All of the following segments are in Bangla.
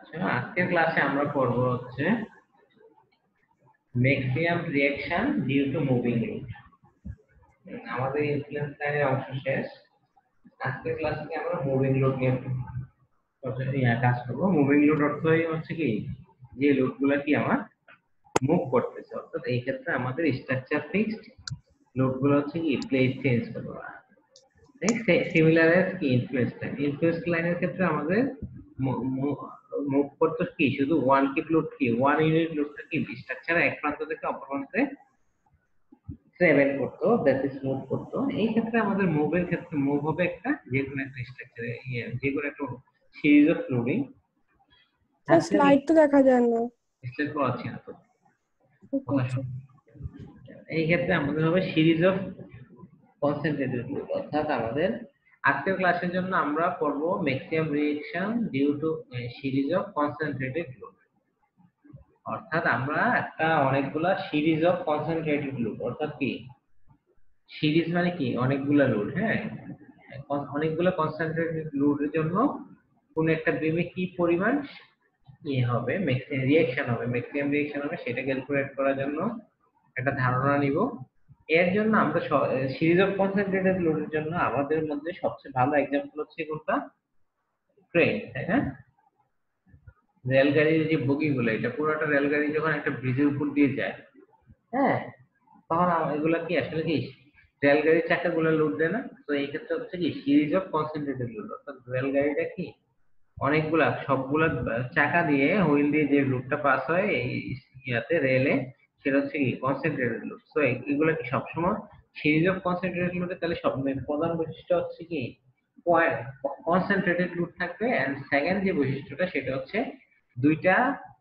আচ্ছা, আজকের ক্লাসে আমরা পড়ব হচ্ছে maximum reaction due to moving load. আমাদের ইনফ্লুয়েন্স লাইনের অংশ শেষ। আজকের ক্লাসে আমরা মুভিং লোড নিয়ে কাজ করবো। মুভিং লোড অর্থই হচ্ছে কি, যে লোডগুলো কি আমার মুভ করতেছে, অর্থাৎ এই ক্ষেত্রে আমাদের স্ট্রাকচার ফিক্সড, লোডগুলো হচ্ছে কি প্লেস চেঞ্জ করবো। সিমিলার এস কি ইনফ্লুয়েন্স লাইনের ক্ষেত্রে আমাদের মুভ করতে কি শুধু ওয়ান কিপ লোড কি ওয়ান ইউনিট লোডটা কি স্ট্রাকচার এক প্রান্ত থেকে অপর প্রান্তে ট্রাভেল করতো, দ্যাট ইজ মুভ করতো। এই ক্ষেত্রে আমাদের মুভের ক্ষেত্রে মুভ হবে একটা যে কোনো একটা স্ট্রাকচারে, যে কোনো একটা সিরিজ অফ লোডিং। স্লাইড তো দেখা যায় না, স্লাইড করাচ্ছি না তো, কথা শুনুন। এই ক্ষেত্রে আমাদের হবে সিরিজ অফ কনসেন্ট্রেটেড লোড, অর্থাৎ আমাদের আজকের ক্লাসের জন্য আমরা পড়ব maximum reaction due to series of concentrated load. অর্থাৎ আমরা একটা অনেকগুলা সিরিজ অফ কনসেন্ট্রেটেড লোড, অর্থাৎ কি সিরিজ মানে কি অনেকগুলা লোড, হ্যাঁ, অনেকগুলা কনসেন্ট্রেটেড লোডের জন্য কোন একটা বিমে কি পরিমাণ হবে ম্যাক্সিমাম রিঅ্যাকশন হবে সেটা ক্যালকুলেট করার জন্য একটা ধারণা নিব। এর জন্য আমরা সিরিজ অফ কনসেন্ট্রেটেড লোডের জন্য আমাদের মধ্যে সবচেয়ে ভালো एग्जांपल হচ্ছে কোনটা, ট্রেন, তাই না? রেলগাড়ির যে বগিগুলো, এটা পুরোটা রেলগাড়ি যখন একটা ব্রিজের উপর দিয়ে যায়, হ্যাঁ, তখন এগুলা কি আসলে কি রেলগাড়ির চাকাগুলো লোড দেয় না? তো এই ক্ষেত্রে হচ্ছে কি সিরিজ অফ কনসেন্ট্রেটেড লোড, অর্থাৎ রেলগাড়িটা কি অনেকগুলা সবগুলা চাকা দিয়ে হুইল দিয়ে যে লোডটা পাস হয় এই ইয়াতে রেলে, সেটা হচ্ছে কি কনসেন্ট্রেটেড লোড। সো এগুলো কি সবসময় সিরিজ অফ কনসেন্ট্রেটেড লোডে, তাহলে সব প্রধান বৈশিষ্ট্য হচ্ছে কি কনসেন্ট্রেটেড লোড থাকবে। এন্ড সেকেন্ড যে বৈশিষ্ট্যটা সেটা হচ্ছে দুইটা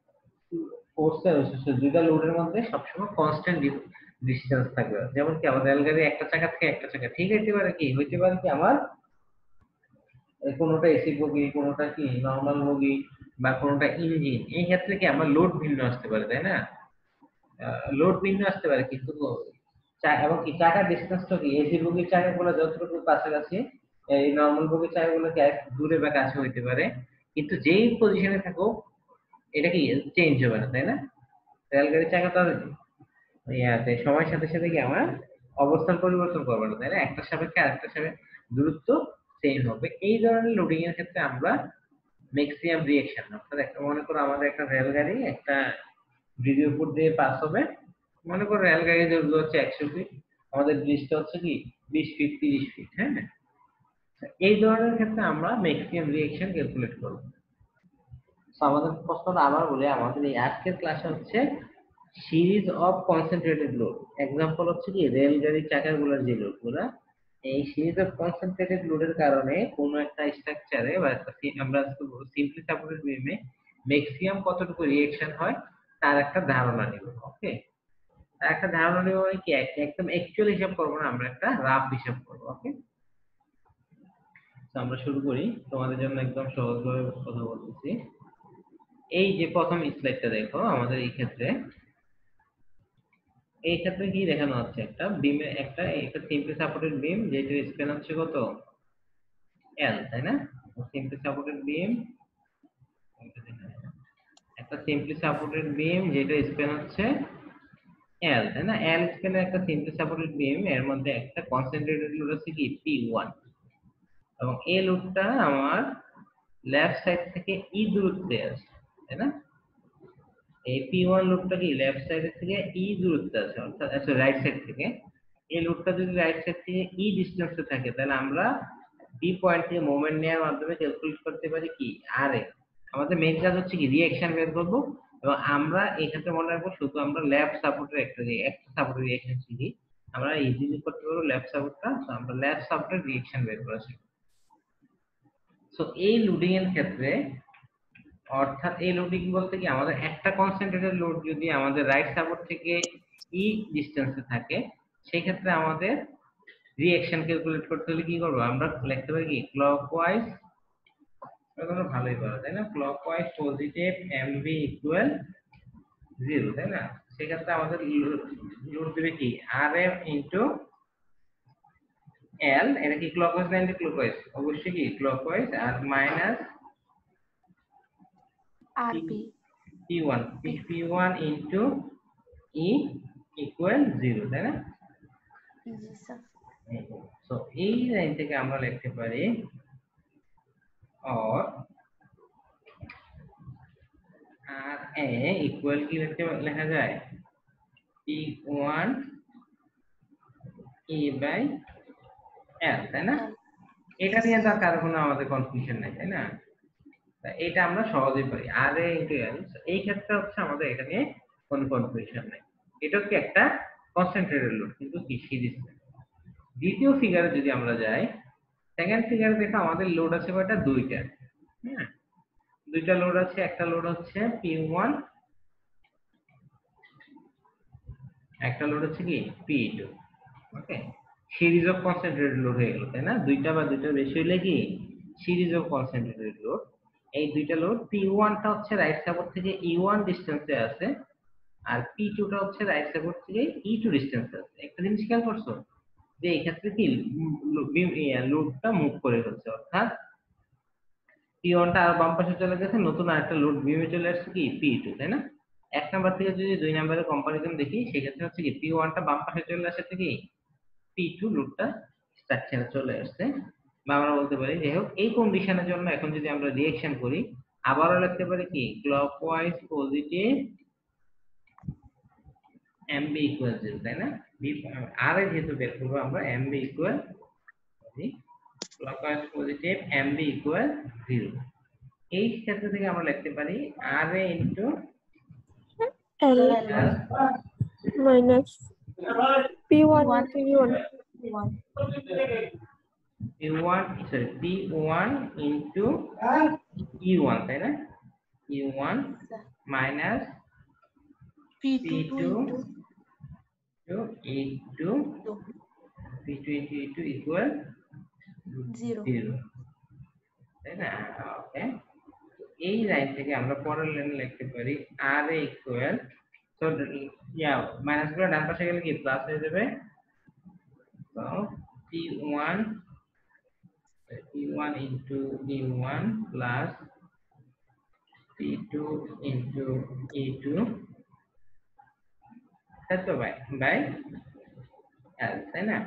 দুইটা লোডের মধ্যে সবসময় কনস্ট্যান্ট ডিসটেন্স থাকবে। যেমন কি আমাদের রেলগাড়ি একটা চাকা থেকে একটা চাকা ঠিক হইতে পারে কি আমার কোনোটা এসি বগি, কোনোটা কি নরমাল বগি, বা কোনোটা ইঞ্জিন, এই ক্ষেত্রে কি আমার লোড ভিন্ন আসতে পারে, তাই না? লোড ভিন্ন আসতে পারে, কিন্তু এবং কি চাকার ডিসটেন্সটা কি এসি বগির চাকাগুলো যতটুকু কাছাকাছি, এই নরমাল বগির চাকাগুলো কি একটু দূরে বা কাছে হইতে পারে, কিন্তু যেই পজিশনে থাকুক এটা কি চেঞ্জ হবে না, তাই না? রেলগাড়ির চাকা তো ইয়াতে সময়ের সাথে সাথে কি আমার অবস্থান পরিবর্তন করবে না, তাই না? একটা সাপেক্ষে আরেকটা সাপেক্ষে দূরত্ব সেম হবে। এই ধরনের লোডিং এর ক্ষেত্রে আমরা ম্যাক্সিমাম রিঅ্যাকশন, অর্থাৎ একটা মনে করো আমাদের একটা রেলগাড়ি একটা ব্রিজের উপর দিয়ে পাস হবে, মনে করো রেলগাড়ি দৈর্ঘ্য হচ্ছে 100 ফিট, আমাদের ব্রিজটা হচ্ছে কি 20 ফিট 30 ফিট, হ্যাঁ। এই ধরনের ক্ষেত্রে আমরা ম্যাক্সিমাম রিঅ্যাকশন ক্যালকুলেট করব। তো আমাদের প্রশ্নটা আবার বলি, আমাদের এই আজকের ক্লাসে হচ্ছে series of concentrated load. Example হচ্ছে কি রেলগাড়ির চাকাগুলোর যে লোডগুলো, এই সিরিজ অফ কনসেন্ট্রেটেড লোডের কারণে কোন একটা স্ট্রাকচারে বা আমরা সিম্পলি সাপোর্টেড বিমে ম্যাক্সিমাম কতটুকু রিঅ্যাকশন হয় তার একটা ধারণা নিব। ওকে, তার একটা ধারণা নিব মানে কি একদম অ্যাকচুয়াল হিসাব করব না, আমরা একটা রাফ হিসাব করব। ওকে, তো আমরা শুরু করি, তোমাদের জন্য একদম সহজভাবে কথা বলতেছি। এই যে প্রথম স্লাইডটা দেখো, আমাদের এই ক্ষেত্রে কি দেখানো হচ্ছে, একটা বিমে একটা সিম্পলি সাপোর্টেড বিম যেটার স্প্যান হচ্ছে কত এল, তাই না? সিম্পলি সাপোর্টেড বিম, একটা সিম্পলি সাপোর্টেড বিম যেটার স্প্যান হচ্ছে এল, তাই না? এল স্প্যানের একটা সিম্পলি সাপোর্টেড বিম, এর মধ্যে একটা কনসেন্ট্রেটেড লোড আছে কি P1, এবং এই লোডটা আমার লেফট সাইড থেকে ই দূরত্বে আছে, তাই না? এই P1 লোডটা কি লেফট সাইড থেকে ই দূরত্বে আছে, অর্থাৎ রাইট সাইড থেকে। এই লোডটা যদি রাইট সাইড থেকে ই ডিসটেন্সে থাকে, তাহলে আমরা বি পয়েন্ট থেকে মোমেন্ট নেওয়ার মাধ্যমে ক্যালকুলেট করতে পারি কি আর এ। আমাদের মেইন কাজ হচ্ছে কি রিঅ্যাকশন বের করব, এবং আমরা এই ক্ষেত্রে মনে রাখবো শুধু আমরা লেফট সাপোর্টের একটা সাপোর্টের রিঅ্যাকশন শিখি, আমরা ইজিলি করতে পারবো লেফট সাপোর্টটা। তো আমরা লেফট সাপোর্টের রিঅ্যাকশন বের করা শিখব। সো এই লোডিং এর ক্ষেত্রে, অর্থাৎ এই লোডিং বলতে কি আমাদের একটা কনসেন্ট্রেটেড লোড যদি আমাদের রাইট সাপোর্ট থেকে ই ডিসটেন্সে থাকে, সেই ক্ষেত্রে আমাদের রিঅ্যাকশন ক্যালকুলেট করতে হলে কি করব, আমরা লিখতে পারি কি ক্লকওয়াইজ, এটা ভালোই পারা তাই না? ক্লকওয়াইজ পজিটিভ এমভি ইকুয়াল 0, তাই না? সেই ক্ষেত্রে আমাদের লোড দিবে কি আরএম ইনটু এল, এটা কি ক্লকওয়াইজ না অ্যান্টি ক্লকওয়াইজ? অবশ্যই কি ক্লকওয়াইজ, আর minus RP. P1 P1 into E equal 0 তাই না? জি স্যার। সো এই লাইন থেকে আমরা লিখতে পারি or RA equal কি লেখা যায় P1 E by L তাই না? এটা নিয়ে তো আর কারো কোনো আমাদের কনফিউশন নাই তাই না? এটা আমরা সহজেই পারি RA into L। এই ক্ষেত্রে হচ্ছে আমাদের এটা নিয়ে কোনো কনফিউশন নাই। এটা হচ্ছে একটা কনসেন্ট্রেটেড লোড কিন্তু কি সিরিজ। দ্বিতীয় ফিগারে যদি আমরা যাই, সেকেন্ড ফিগারে দেখো আমাদের লোড আছে কয়টা? দুইটা। হ্যাঁ, দুইটা লোড আছে। একটা লোড হচ্ছে P1, একটা লোড হচ্ছে কি P2। Okay, series of concentrated load হয়ে গেল তাই না? দুইটা বা দুইটার বেশি হইলে কি সিরিজ অফ কনসেন্ট্রেটেড লোড। এই দুইটা লোড P1 টা হচ্ছে রাইট সাপোর্ট থেকে E1 ডিসটেন্সে আছে, আর P2 টা হচ্ছে রাইট সাপোর্ট থেকে E2 ডিসটেন্সে আছে। একটা জিনিস খেয়াল করছো যে এই ক্ষেত্রে কি লোডটা মুভ করে ফেলছে, অর্থাৎ P1 টা আর বাম পাশে চলে গেছে, নতুন আরেকটা লোড বিমে চলে আসছে কি P2 তাই না? এক নাম্বার থেকে যদি দুই নাম্বারের কম্পারিজন দেখি সেক্ষেত্রে হচ্ছে কি P1 টা বাম পাশে চলে আসছে থেকে P2 লোডটা স্ট্রাকচারে চলে আসছে। বা আমরা বলতে পারি যাই হোক, এই কন্ডিশনের জন্য এখন যদি আমরা রিঅ্যাকশন করি আবারও লিখতে পারি কি ক্লকওয়াইজ পজিটিভ MB ইকুয়াল 0 তাই না? আর এ যেহেতু বের করবো আমরা MB equal clockwise positive MB equal 0। এই ক্ষেত্রে থেকে আমরা লিখতে পারি RA into L minus P1 P1 P1 into E1 তাই না? E1 minus P2 P2 to E2 P2 into E2 equal 0 তাই না? ওকে, এই লাইন থেকে আমরা পরের লাইন লিখতে পারি RA equal, so মাইনাস গুলো ডান পাশে গেলে কি প্লাস হয়ে যাবে। So P1 into E1 plus P2 into E2 এত বাই L তাই না?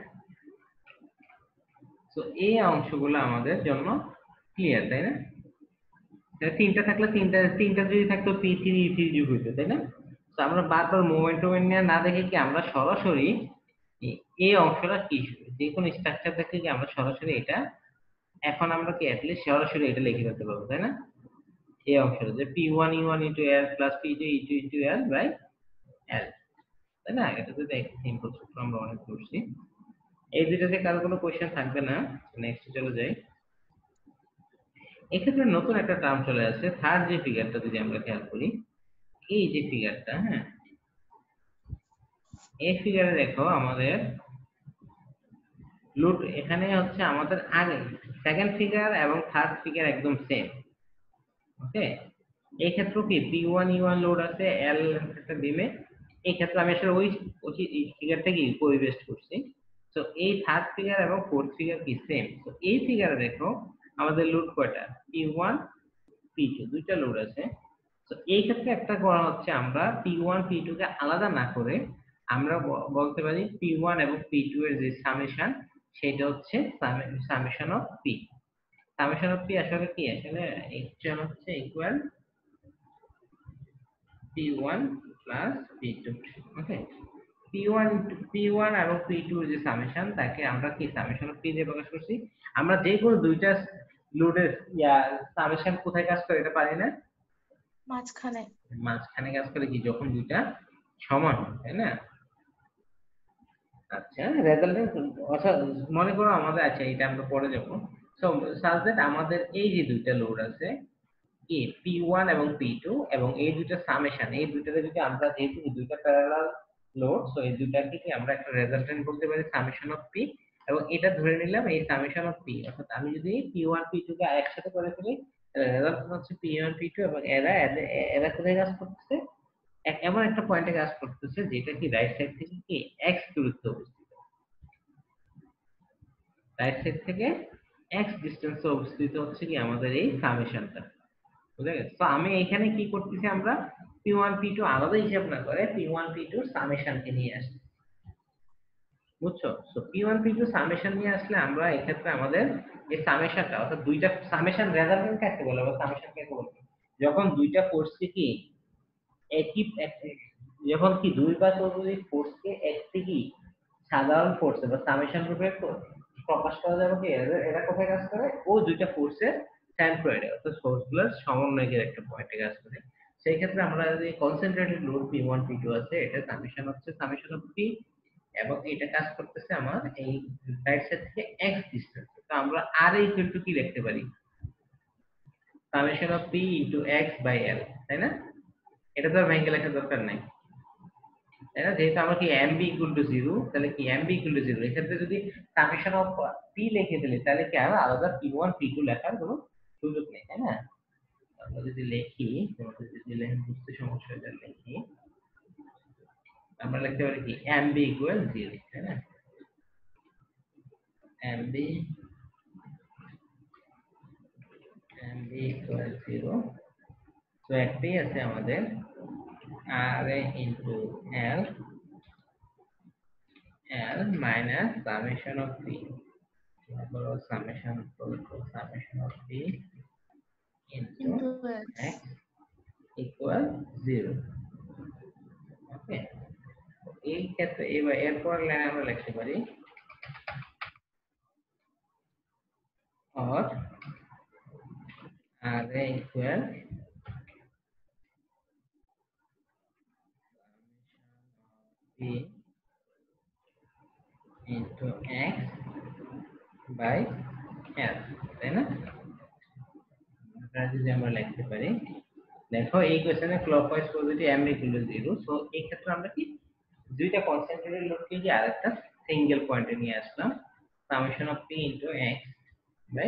তো এই অংশগুলো আমাদের জন্য ক্লিয়ার তাই না? তিনটা থাকলে তিনটা যদি থাকতো P3 E3 যোগ হইতো তাই না? তো আমরা বারবার মোমেন্টাম নিয়ে না দেখে কি আমরা সরাসরি এই অংশটা কি যে কোনো স্ট্রাকচার থেকে কি আমরা সরাসরি এটা এখন আমরা কি অ্যাটলিস্ট সরাসরি এটা লিখে ফেলতে পারবো তাই না? এই অংশটা যে P1 E1 into L plus P2 E2 into L by L তাই না? এটা তো সিম্পল সূত্র আমরা অনেক করছি। এই দুইটাতে কারো কোনো কোশ্চেন থাকবে না। নেক্সট চলে যাই। এক্ষেত্রে নতুন একটা টার্ম চলে আসছে, থার্ড যে ফিগারটা যদি আমরা খেয়াল করি, এই যে ফিগারটা, হ্যাঁ, এই ফিগারে দেখো আমাদের লোড এখানে হচ্ছে আমাদের আগে সেকেন্ড ফিগার এবং থার্ড ফিগার একদম সেম। ওকে, এই ক্ষেত্রে কি P1 E1 লোড আছে L একটা বিমে। এই ক্ষেত্রে আমি আসলে ওই ফিগারটা কি পরিবেস্ট করছি। তো এই থার্ড ফিগার এবং ফোর্থ ফিগার কি সেম। তো এই ফিগারে দেখো আমাদের লোড কয়টা P1 P2 দুইটা লোড আছে। তো এই ক্ষেত্রে একটা করা হচ্ছে আমরা P1 P2 কে আলাদা না করে আমরা বলতে পারি P1 এবং P2 এর যে সামেশন সেটা হচ্ছে summation of P। Summation of P আসলে কি, আসলে এক্সট্রা হচ্ছে ইকুয়াল P1 plus P2। ওকে, P1 এবং P2 এর যে সামেশন তাকে আমরা কি সামেশন অফ P দিয়ে প্রকাশ করছি। আমরা যে কোনো দুইটা লোডের সামেশন কোথায় কাজ করে এটা পারি না? মাঝখানে কাজ করে কি যখন দুইটা সমান হয় তাই না? আচ্ছা, রেজাল্টেন্ট অর্থাৎ মনে করো আমাদের, আচ্ছা এটা আমরা পরে যাব। সো সাজ দ্যাট আমাদের এই যে দুইটা লোড আছে কি P1 এবং P2 এবং এই দুইটা সামেশন, এই দুইটাতে যদি আমরা যেহেতু দুইটা প্যারালাল লোড, সো এই দুইটাকে কি আমরা একটা রেজাল্টেন্ট বলতে পারি সামেশন অফ P, এবং এটা ধরে নিলাম এই সামেশন অফ P। অর্থাৎ আমি যদি P1 P2 কে একসাথে করে ফেলি রেজাল্ট হচ্ছে P1 P2 এবং এরা কোথায় কাজ করতেছে? এমন একটা পয়েন্টে কাজ করতেছে যেটা কি রাইট সাইড থেকে কি x দূরত্বে অবস্থিত, রাইট সাইড থেকে x ডিসটেন্সে অবস্থিত হচ্ছে কি আমাদের এই সামেশনটা। বুঝে গেছে? তো আমি এখানে কি করতেছি, আমরা P1 P2 আলাদা হিসাব না করে P1 P2 সামেশনকে নিয়ে আসছি, বুঝছো? সো P1 P2 সামেশন নিয়ে আসলে আমরা এক্ষেত্রে আমাদের এই সামেশনটা, অর্থাৎ দুইটা সামেশন রেজাল্টেন্ট কাকে বলে বা সামেশন কাকে বলে, যখন দুইটা ফোর্সকে কি একই যখন কি দুই বা ততোধিক ফোর্সকে একটি কি সাধারণ ফোর্সে বা সামেশন রূপে প্রকাশ করা যাবে কি, এরা কোথায় কাজ করে? ও দুইটা ফোর্সের সেন্ট্রয়েডে, অর্থাৎ ফোর্সগুলোর সমন্বয়ের একটা পয়েন্টে কাজ করে। সেই ক্ষেত্রে আমরা যে কনসেন্ট্রেটেড লোড P1 P2 আছে, এটা সামেশন হচ্ছে সামেশন অফ P, এবং এটা কাজ করতেছে আমার এই রাইট সাইড থেকে x ডিসটেন্স। তো আমরা আর ইকুয়াল টু কি লিখতে পারি? Summation of P into x by l, তাই না? এটা তো আর ভেঙে লেখার দরকার নাই, তাই না? যেহেতু আমরা কি mb ইকুয়াল টু 0, তাহলে কি mb ইকুয়াল টু 0 এক্ষেত্রে যদি সামেশন অফ p লিখে দিলে তাহলে কি আর আলাদা p1 p2 লেখার কোনো সুযোগ নেই, তাই না? আমরা যদি লিখি, তোমাদের যদি লেখা বুঝতে সমস্যা হয়ে যায়, লিখি আমরা লিখতে পারি কি mb ইকুয়াল 0, তাই না? mb equal 0। তো একটাই আছে আমাদের ra into l minus summation of p, summation of p into into x equal 0। Okay, এই ক্ষেত্রে এবার এরপর লাইনে আমরা লিখতে পারি or ra equal p into x by l, তাই না? এটা যদি আমরা লিখতে পারি, দেখো এই কোশ্চেনে clockwise positive m equal to 0। So এই ক্ষেত্রে আমরা কি দুইটা কনসেন্ট্রেটেড লোডকে যে আরেকটা সিঙ্গেল পয়েন্টে নিয়ে আসলাম, summation of p into x by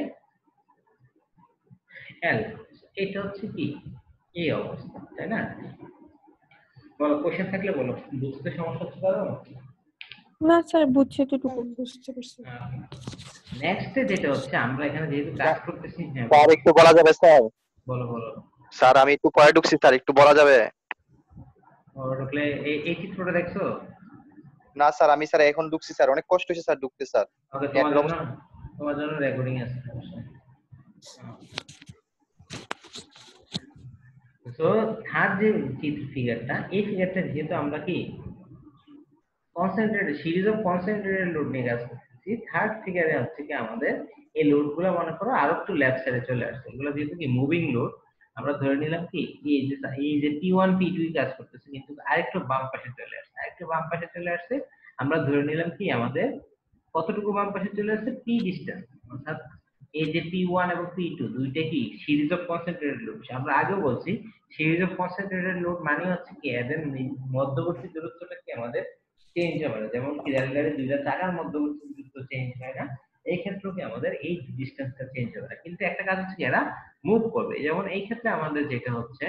l। এটা হচ্ছে কি এই অবস্থা, তাই না? বলো, কোশ্চেন থাকলে বলো, বুঝতে সমস্যা হচ্ছে পারো? না স্যার, বুঝছি, এতটুকু বুঝতে পারছি। নেক্সট যেটা হচ্ছে, আমরা এখানে যেহেতু কাজ করতেছি, হ্যাঁ স্যার একটু বলা যাবে স্যার? বলো বলো। স্যার আমি একটু পরে ঢুকছি স্যার, একটু বলা যাবে? ঢুকলে এই চিত্রটা দেখছো? না স্যার, আমি স্যার এখন ঢুকছি স্যার, অনেক কষ্ট হচ্ছে স্যার ঢুকতে স্যার। ওকে, তোমার জন্য রেকর্ডিং আছে। সো থার্ড যে ফিগারটা, এই ফিগারটা যেহেতু আমরা কি concentrated series of concentrated load নিয়ে কাজ করতেছি, থার্ড ফিগারে হচ্ছে কি আমাদের এই লোডগুলো মনে করো আরো একটু লেফট সাইডে চলে আসছে। এগুলো যেহেতু কি মুভিং লোড, আমরা ধরে নিলাম কি এই যে P1 P2 কাজ করতেছে, কিন্তু আরেকটু বাম পাশে চলে আসছে, আরেকটু বাম পাশে চলে আসছে। আমরা ধরে নিলাম কি আমাদের কতটুকু বাম পাশে চলে আসছে? p ডিসটেন্স, অর্থাৎ এই যে P1 এবং P2 দুইটা কি সিরিজ অফ কনসেন্ট্রেটেড লোড। আমরা আগেও বলছি সিরিজ অফ কনসেন্ট্রেটেড লোড মানে হচ্ছে কি এদের মধ্যবর্তী দূরত্বটা কি আমাদের চেঞ্জ হবে না, যেমন কি রেলগাড়ির দুইটা চাকার মধ্যবর্তী দূরত্ব চেঞ্জ হয় না, এই ক্ষেত্রেও কি আমাদের এই ডিসটেন্সটা চেঞ্জ হবে না। কিন্তু একটা কাজ হচ্ছে এরা মুভ করবে, যেমন এই ক্ষেত্রে আমাদের যেটা হচ্ছে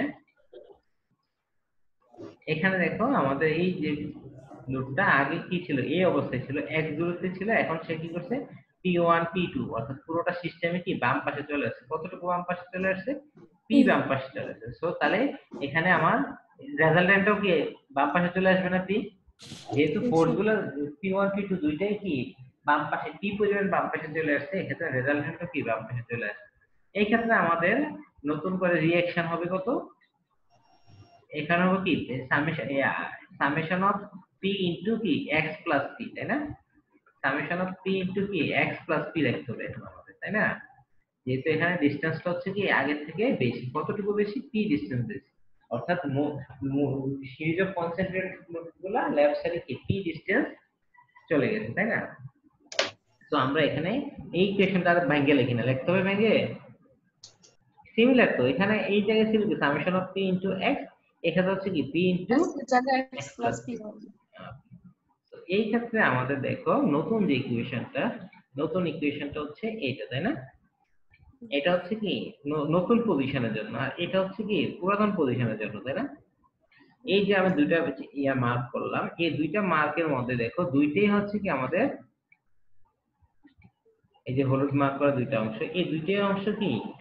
এখানে দেখো আমাদের এই যে লোডটা আগে কি ছিল, এই অবস্থায় ছিল, এক দূরত্বে ছিল, এখন সে কি করছে P1 P2 অর্থাৎ পুরোটা সিস্টেমে কি বাম পাশে চলে আসছে। কতটুকু বাম পাশে চলে আসছে? p বাম পাশে চলে আসছে। সো তাহলে এখানে আমার রেজাল্টেন্টও কি বাম পাশে চলে আসবে না p, যেহেতু ফোর্স গুলো P1 P2 দুইটাই কি বাম পাশে p পরিমাণ বাম পাশে চলে আসছে, এক্ষেত্রে রেজাল্টেন্টও কি বাম পাশে চলে আসছে। এই ক্ষেত্রে আমাদের নতুন করে রিঅ্যাকশন হবে কত? এখানে হবে কি সামেশন অফ p ইনটু কি x প্লাস p, তাই না? সামেশন অফ p ইনটু কি x প্লাস p লিখতে হবে এখন আমাদের, তাই না? যেহেতু এখানে ডিসটেন্সটা হচ্ছে কি আগের থেকে বেশি, কতটুকু বেশি? p ডিসটেন্স বেশি, অর্থাৎ সিরিজ অফ কনসেন্ট্রেটেড লোডগুলো লেফট সাইডে কি p ডিসটেন্স চলে গেছে, তাই না? তো আমরা এখানে এই ইকুয়েশনটা আর ভেঙে লিখি না, লিখতে হবে ভেঙে সিমিলার। তো এখানে এই জায়গায় ছিল কি summation of p into x, এখানে হচ্ছে কি p into x plus p তো এই ক্ষেত্রে আমাদের দেখো নতুন যে ইকুয়েশনটা হচ্ছে এইটা, তাই না? এটা হচ্ছে কি নতুন পজিশনের জন্য, আর এটা হচ্ছে কি পুরাতন পজিশনের জন্য, তাই না? এই যে আমি দুইটা মার্ক করলাম, এই দুইটা মার্কের মধ্যে দেখো দুইটাই হচ্ছে কি আমাদের এই যে হলুদ মার্ক করা দুইটা অংশ, এই দুইটাই অংশ কি